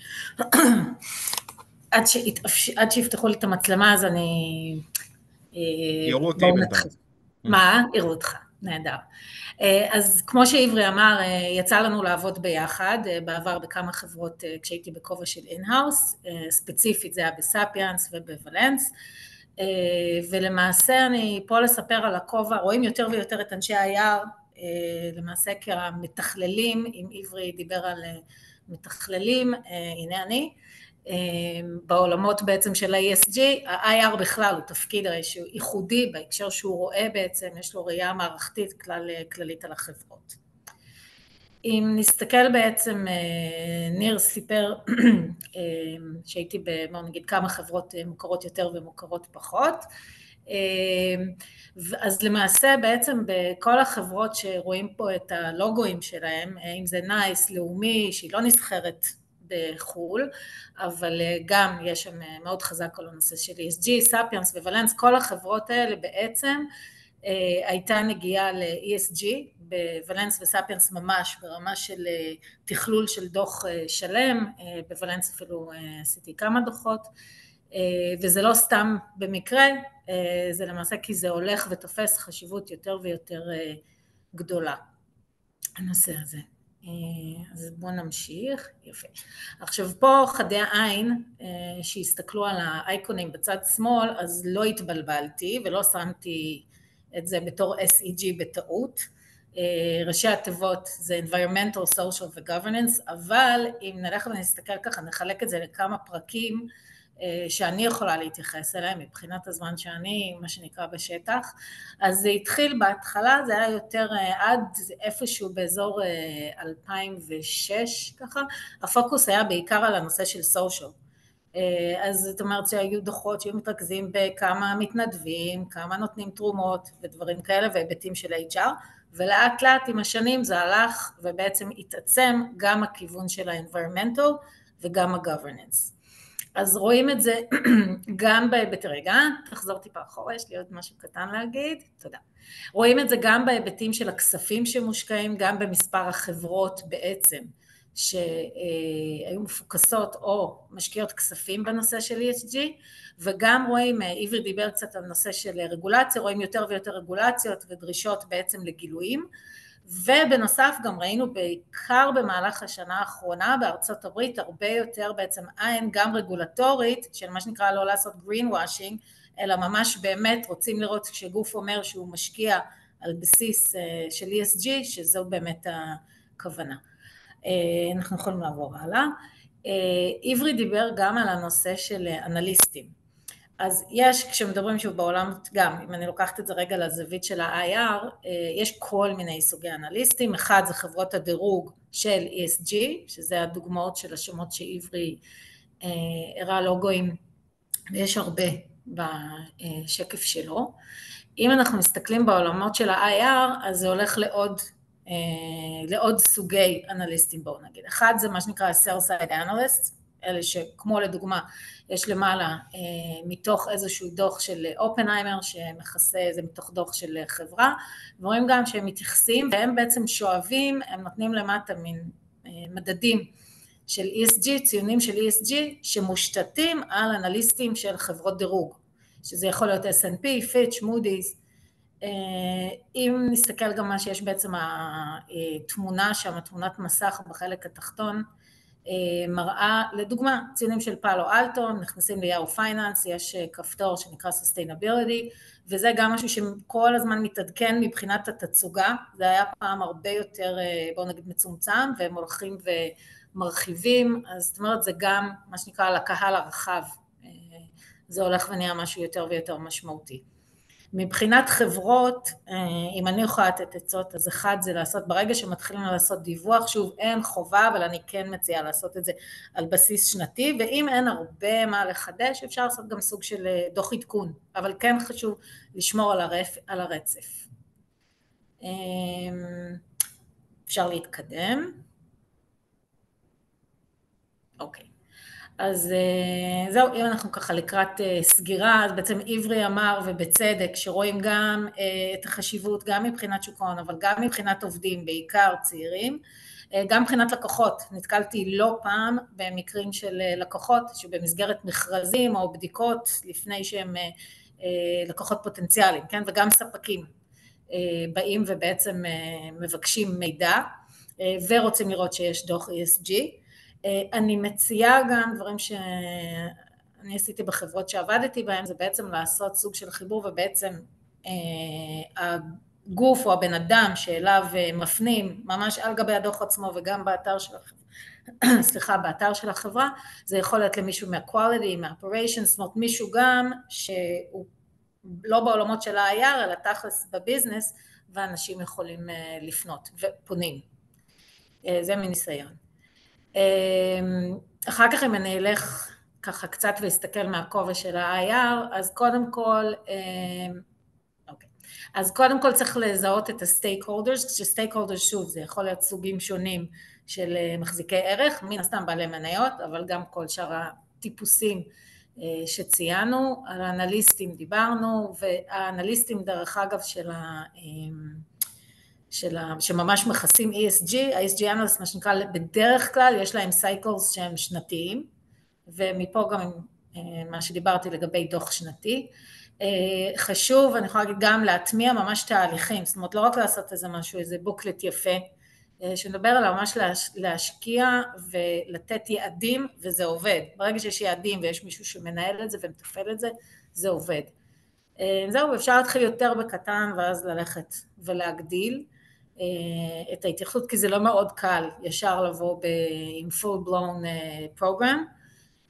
עד, שיתאפש... עד שיפתחו לי את המצלמה, אז אני... יראו אותי בינתיים. מה? יראו אותך. נהדר. אז כמו שעברי אמר, יצא לנו לעבוד ביחד, בעבר בכמה חברות כשהייתי בכובע של אין-האוס, ספציפית זה היה בסאפיאנס ובוולנס, ולמעשה אני פה לספר על הכובע, רואים יותר ויותר את אנשי היער, למעשה כמתכללים, אם עברי דיבר על מתכללים, הנה אני, בעולמות בעצם של ה-אי אס ג'י, ה-איי אר בכלל הוא תפקיד שהוא ייחודי בהקשר שהוא רואה בעצם, יש לו ראייה מערכתית כלל, כללית על החברות. אם נסתכל בעצם, ניר סיפר שהייתי במה נגיד כמה חברות מוכרות יותר ומוכרות פחות, אז למעשה בעצם בכל החברות שרואים פה את הלוגוים שלהם, אם זה נייס, לאומי, שהיא לא נסחרת בחול, אבל גם יש שם מאוד חזק כל הנושא של אי אס ג'י, סאפיאנס וולנס, כל החברות האלה בעצם הייתה נגיעה ל-אי אס ג'י, בוולנס וסאפיאנס ממש ברמה של תכלול של דוח שלם, בוולנס אפילו עשיתי כמה דוחות, וזה לא סתם במקרה, זה למעשה כי זה הולך ותופס חשיבות יותר ויותר גדולה, הנושא הזה. אז בואו נמשיך, יפה. עכשיו פה חדי העין שהסתכלו על האייקונים בצד שמאל, אז לא התבלבלתי ולא שמתי את זה בתור אס אי ג'י בטעות, ראשי התיבות זה environmental, social ו-governance, אבל אם נלך ונסתכל ככה, נחלק את זה לכמה פרקים שאני יכולה להתייחס אליהם מבחינת הזמן שאני, מה שנקרא בשטח, אז זה התחיל בהתחלה, זה היה יותר עד איפשהו באזור אלפיים ושש ככה, הפוקוס היה בעיקר על הנושא של סושיאל, אז זאת אומרת שהיו דוחות שהיו מתרכזים בכמה מתנדבים, כמה נותנים תרומות ודברים כאלה והיבטים של אייץ' אר, ולאט לאט עם השנים זה הלך ובעצם התעצם גם הכיוון של ה-environmental וגם ה-governance. אז רואים את זה גם בהיבט, רגע, תחזור טיפה אחורה, יש לי עוד משהו קטן להגיד, תודה. רואים את זה גם בהיבטים של הכספים שמושקעים, גם במספר החברות בעצם, שהיו מפוקסות או משקיעות כספים בנושא של אי אס ג'י, וגם רואים, עברי דיבר קצת על נושא של רגולציה, רואים יותר ויותר רגולציות ודרישות בעצם לגילויים, ובנוסף גם ראינו בעיקר במהלך השנה האחרונה בארצות הברית הרבה יותר בעצם עין גם רגולטורית של מה שנקרא לא לעשות green washing, אלא ממש באמת רוצים לראות כשגוף אומר שהוא משקיע על בסיס של אי אס ג'י, שזו באמת הכוונה. אנחנו יכולים לעבור הלאה. עברי דיבר גם על הנושא של אנליסטים. אז יש, כשמדברים שוב בעולם, גם אם אני לוקחת את זה רגע לזווית של ה-איי אר, יש כל מיני סוגי אנליסטים, אחד זה חברות הדירוג של אי אס ג'י, שזה הדוגמאות של השמות שעברי הראה לוגוים, ויש הרבה בשקף שלו. אם אנחנו מסתכלים בעולמות של ה-איי אר, אז זה הולך לעוד, לעוד סוגי אנליסטים, בואו נגיד. אחד זה מה שנקרא sell side analysts, אלה שכמו לדוגמה יש למעלה מתוך איזשהו דוח של אופנהיימר שמכסה, זה מתוך דוח של חברה, ורואים גם שהם מתייחסים והם בעצם שואבים, הם נותנים למטה מין מדדים של E S G, ציונים של E S G שמושתתים על אנליסטים של חברות דירוג, שזה יכול להיות S and P, Fitch, Moody's. אם נסתכל גם מה שיש בעצם התמונה שם, תמונת מסך בחלק התחתון, מראה לדוגמה ציונים של פאלו אלטו, נכנסים ל-יאו פייננס, יש כפתור שנקרא Sustainability, וזה גם משהו שכל הזמן מתעדכן מבחינת התצוגה, זה היה פעם הרבה יותר, בואו נגיד מצומצם, והם הולכים ומרחיבים, אז זאת אומרת זה גם מה שנקרא לקהל הרחב, זה הולך ונהיה משהו יותר ויותר משמעותי. מבחינת חברות, אם אני יכולה לתת עצות, אז אחד זה לעשות, ברגע שמתחילים לעשות דיווח, שוב אין חובה, אבל אני כן מציעה לעשות את זה על בסיס שנתי, ואם אין הרבה מה לחדש, אפשר לעשות גם סוג של דוח עדכון, אבל כן חשוב לשמור על, הרף, על הרצף. אפשר להתקדם. אוקיי. אז זהו, אם אנחנו ככה לקראת סגירה, אז בעצם עברי אמר ובצדק שרואים גם את החשיבות, גם מבחינת שוק ההון, אבל גם מבחינת עובדים, בעיקר צעירים, גם מבחינת לקוחות. נתקלתי לא פעם במקרים של לקוחות שבמסגרת מכרזים או בדיקות לפני שהם לקוחות פוטנציאליים, כן? וגם ספקים באים ובעצם מבקשים מידע ורוצים לראות שיש דוח E S G. אני מציעה גם דברים שאני עשיתי בחברות שעבדתי בהם, זה בעצם לעשות סוג של חיבור, ובעצם הגוף או הבן אדם שאליו מפנים, ממש על גבי הדוח עצמו וגם באתר של החברה, סליחה, באתר של החברה, זה יכול להיות למישהו מה-quality, מה-operations, זאת אומרת מישהו גם שהוא לא בעולמות של ה-I R, אלא תכלס בביזנס, ואנשים יכולים לפנות ופונים. זה מניסיון. אחר כך אם אני אלך ככה קצת ולהסתכל מהכובע של ה-I R, אז קודם כל, אוקיי, אז קודם כל צריך לזהות את ה-stakeholders, כש-stakeholders שוב זה יכול להיות סוגים שונים של מחזיקי ערך, מן הסתם בעלי מניות, אבל גם כל שאר הטיפוסים שציינו, על האנליסטים דיברנו, והאנליסטים דרך אגב של ה... של ה... שממש מכסים E S G, ה-E S G analyst מה שנקרא בדרך כלל יש להם סייקלס שהם שנתיים, ומפה גם מה שדיברתי לגבי דוח שנתי. חשוב, אני יכולה להגיד גם להטמיע ממש תהליכים, זאת אומרת לא רק לעשות איזה משהו, איזה בוקלט יפה, שנדבר עליו ממש להשקיע ולתת יעדים, וזה עובד. ברגע שיש יעדים ויש מישהו שמנהל את זה ומטפל את זה, זה עובד. זהו, אפשר להתחיל יותר בקטן ואז ללכת ולהגדיל את ההתייחסות, כי זה לא מאוד קל ישר לבוא עם full blown program,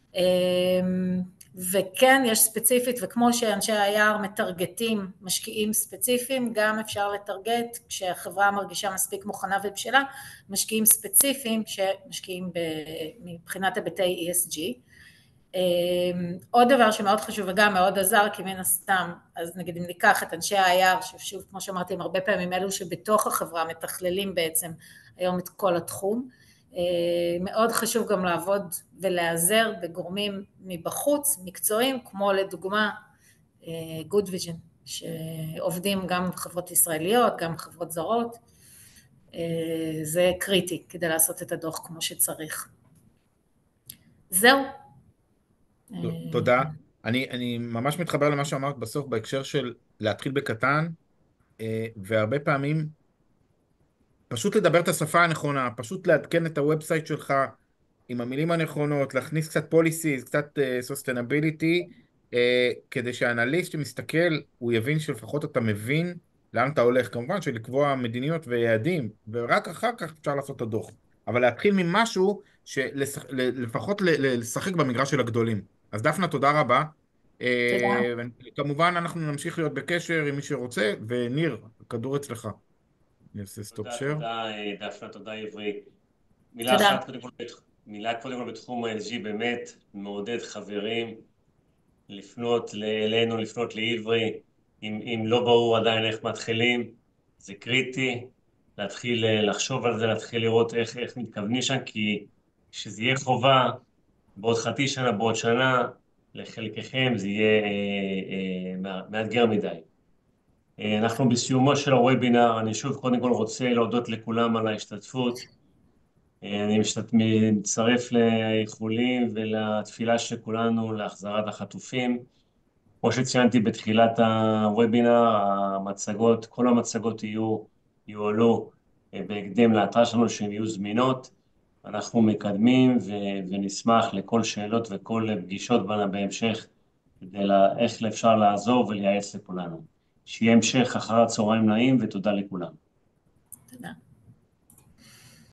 וכן יש ספציפית, וכמו שאנשי ה-I R מטרגטים משקיעים ספציפיים, גם אפשר לטרגט כשהחברה מרגישה מספיק מוכנה ובשלה, משקיעים ספציפיים שמשקיעים מבחינת היבטי E S G. עוד דבר שמאוד חשוב וגם מאוד עזר, כי מן הסתם, אז נגיד אם ניקח את אנשי ה-I R, ששוב כמו שאמרתי, הם הרבה פעמים אלו שבתוך החברה מתכללים בעצם היום את כל התחום, מאוד חשוב גם לעבוד ולעזר בגורמים מבחוץ, מקצועיים, כמו לדוגמה Good Vision, שעובדים גם חברות ישראליות, גם חברות זרות, זה קריטי כדי לעשות את הדוח כמו שצריך. זהו. תודה. אני, אני ממש מתחבר למה שאמרת בסוף בהקשר של להתחיל בקטן, והרבה פעמים פשוט לדבר את השפה הנכונה, פשוט לעדכן את הוובסייט שלך עם המילים הנכונות, להכניס קצת פוליסיז, קצת סוסטנביליטי, כדי שהאנליסט שמסתכל, הוא יבין שלפחות אתה מבין לאן אתה הולך. כמובן שלקבוע מדיניות ויעדים, ורק אחר כך אפשר לעשות את הדוח. אבל להתחיל ממשהו שלפחות לשחק במגרש של הגדולים. אז דפנה, תודה רבה. תודה. כמובן אנחנו נמשיך להיות בקשר עם מי שרוצה, וניר, הכדור אצלך. אני אעשה סטופ שר. תודה דפנה, תודה עברי. מילה אחת קודם כל, מילה קודם כל בתחום ה-L G, באמת מעודד חברים לפנות אלינו, לפנות לעברי, אם, אם לא ברור עדיין איך מתחילים, זה קריטי, להתחיל לחשוב על זה, להתחיל לראות איך, איך מתכוונים שם, כי שזה יהיה חובה, בעוד חצי שנה, בעוד שנה, לחלקכם זה יהיה אה, אה, מאתגר מדי. אה, אנחנו בסיומו של הוובינר, אני שוב קודם כל רוצה להודות לכולם על ההשתתפות, אני משת- מצטרף לאיחולים ולתפילה של כולנו להחזרת החטופים. כמו שציינתי בתחילת הוובינר, המצגות, כל המצגות יהיו, יועלו אה, בהקדם לאתר שלנו שהן יהיו זמינות. אנחנו מקדמים ו- ונשמח לכל שאלות וכל פגישות בנה בהמשך, כדי לה- איך אפשר לעזור ולייעץ לכולנו. שיהיה המשך אחר הצהריים נעים ותודה לכולם. תודה.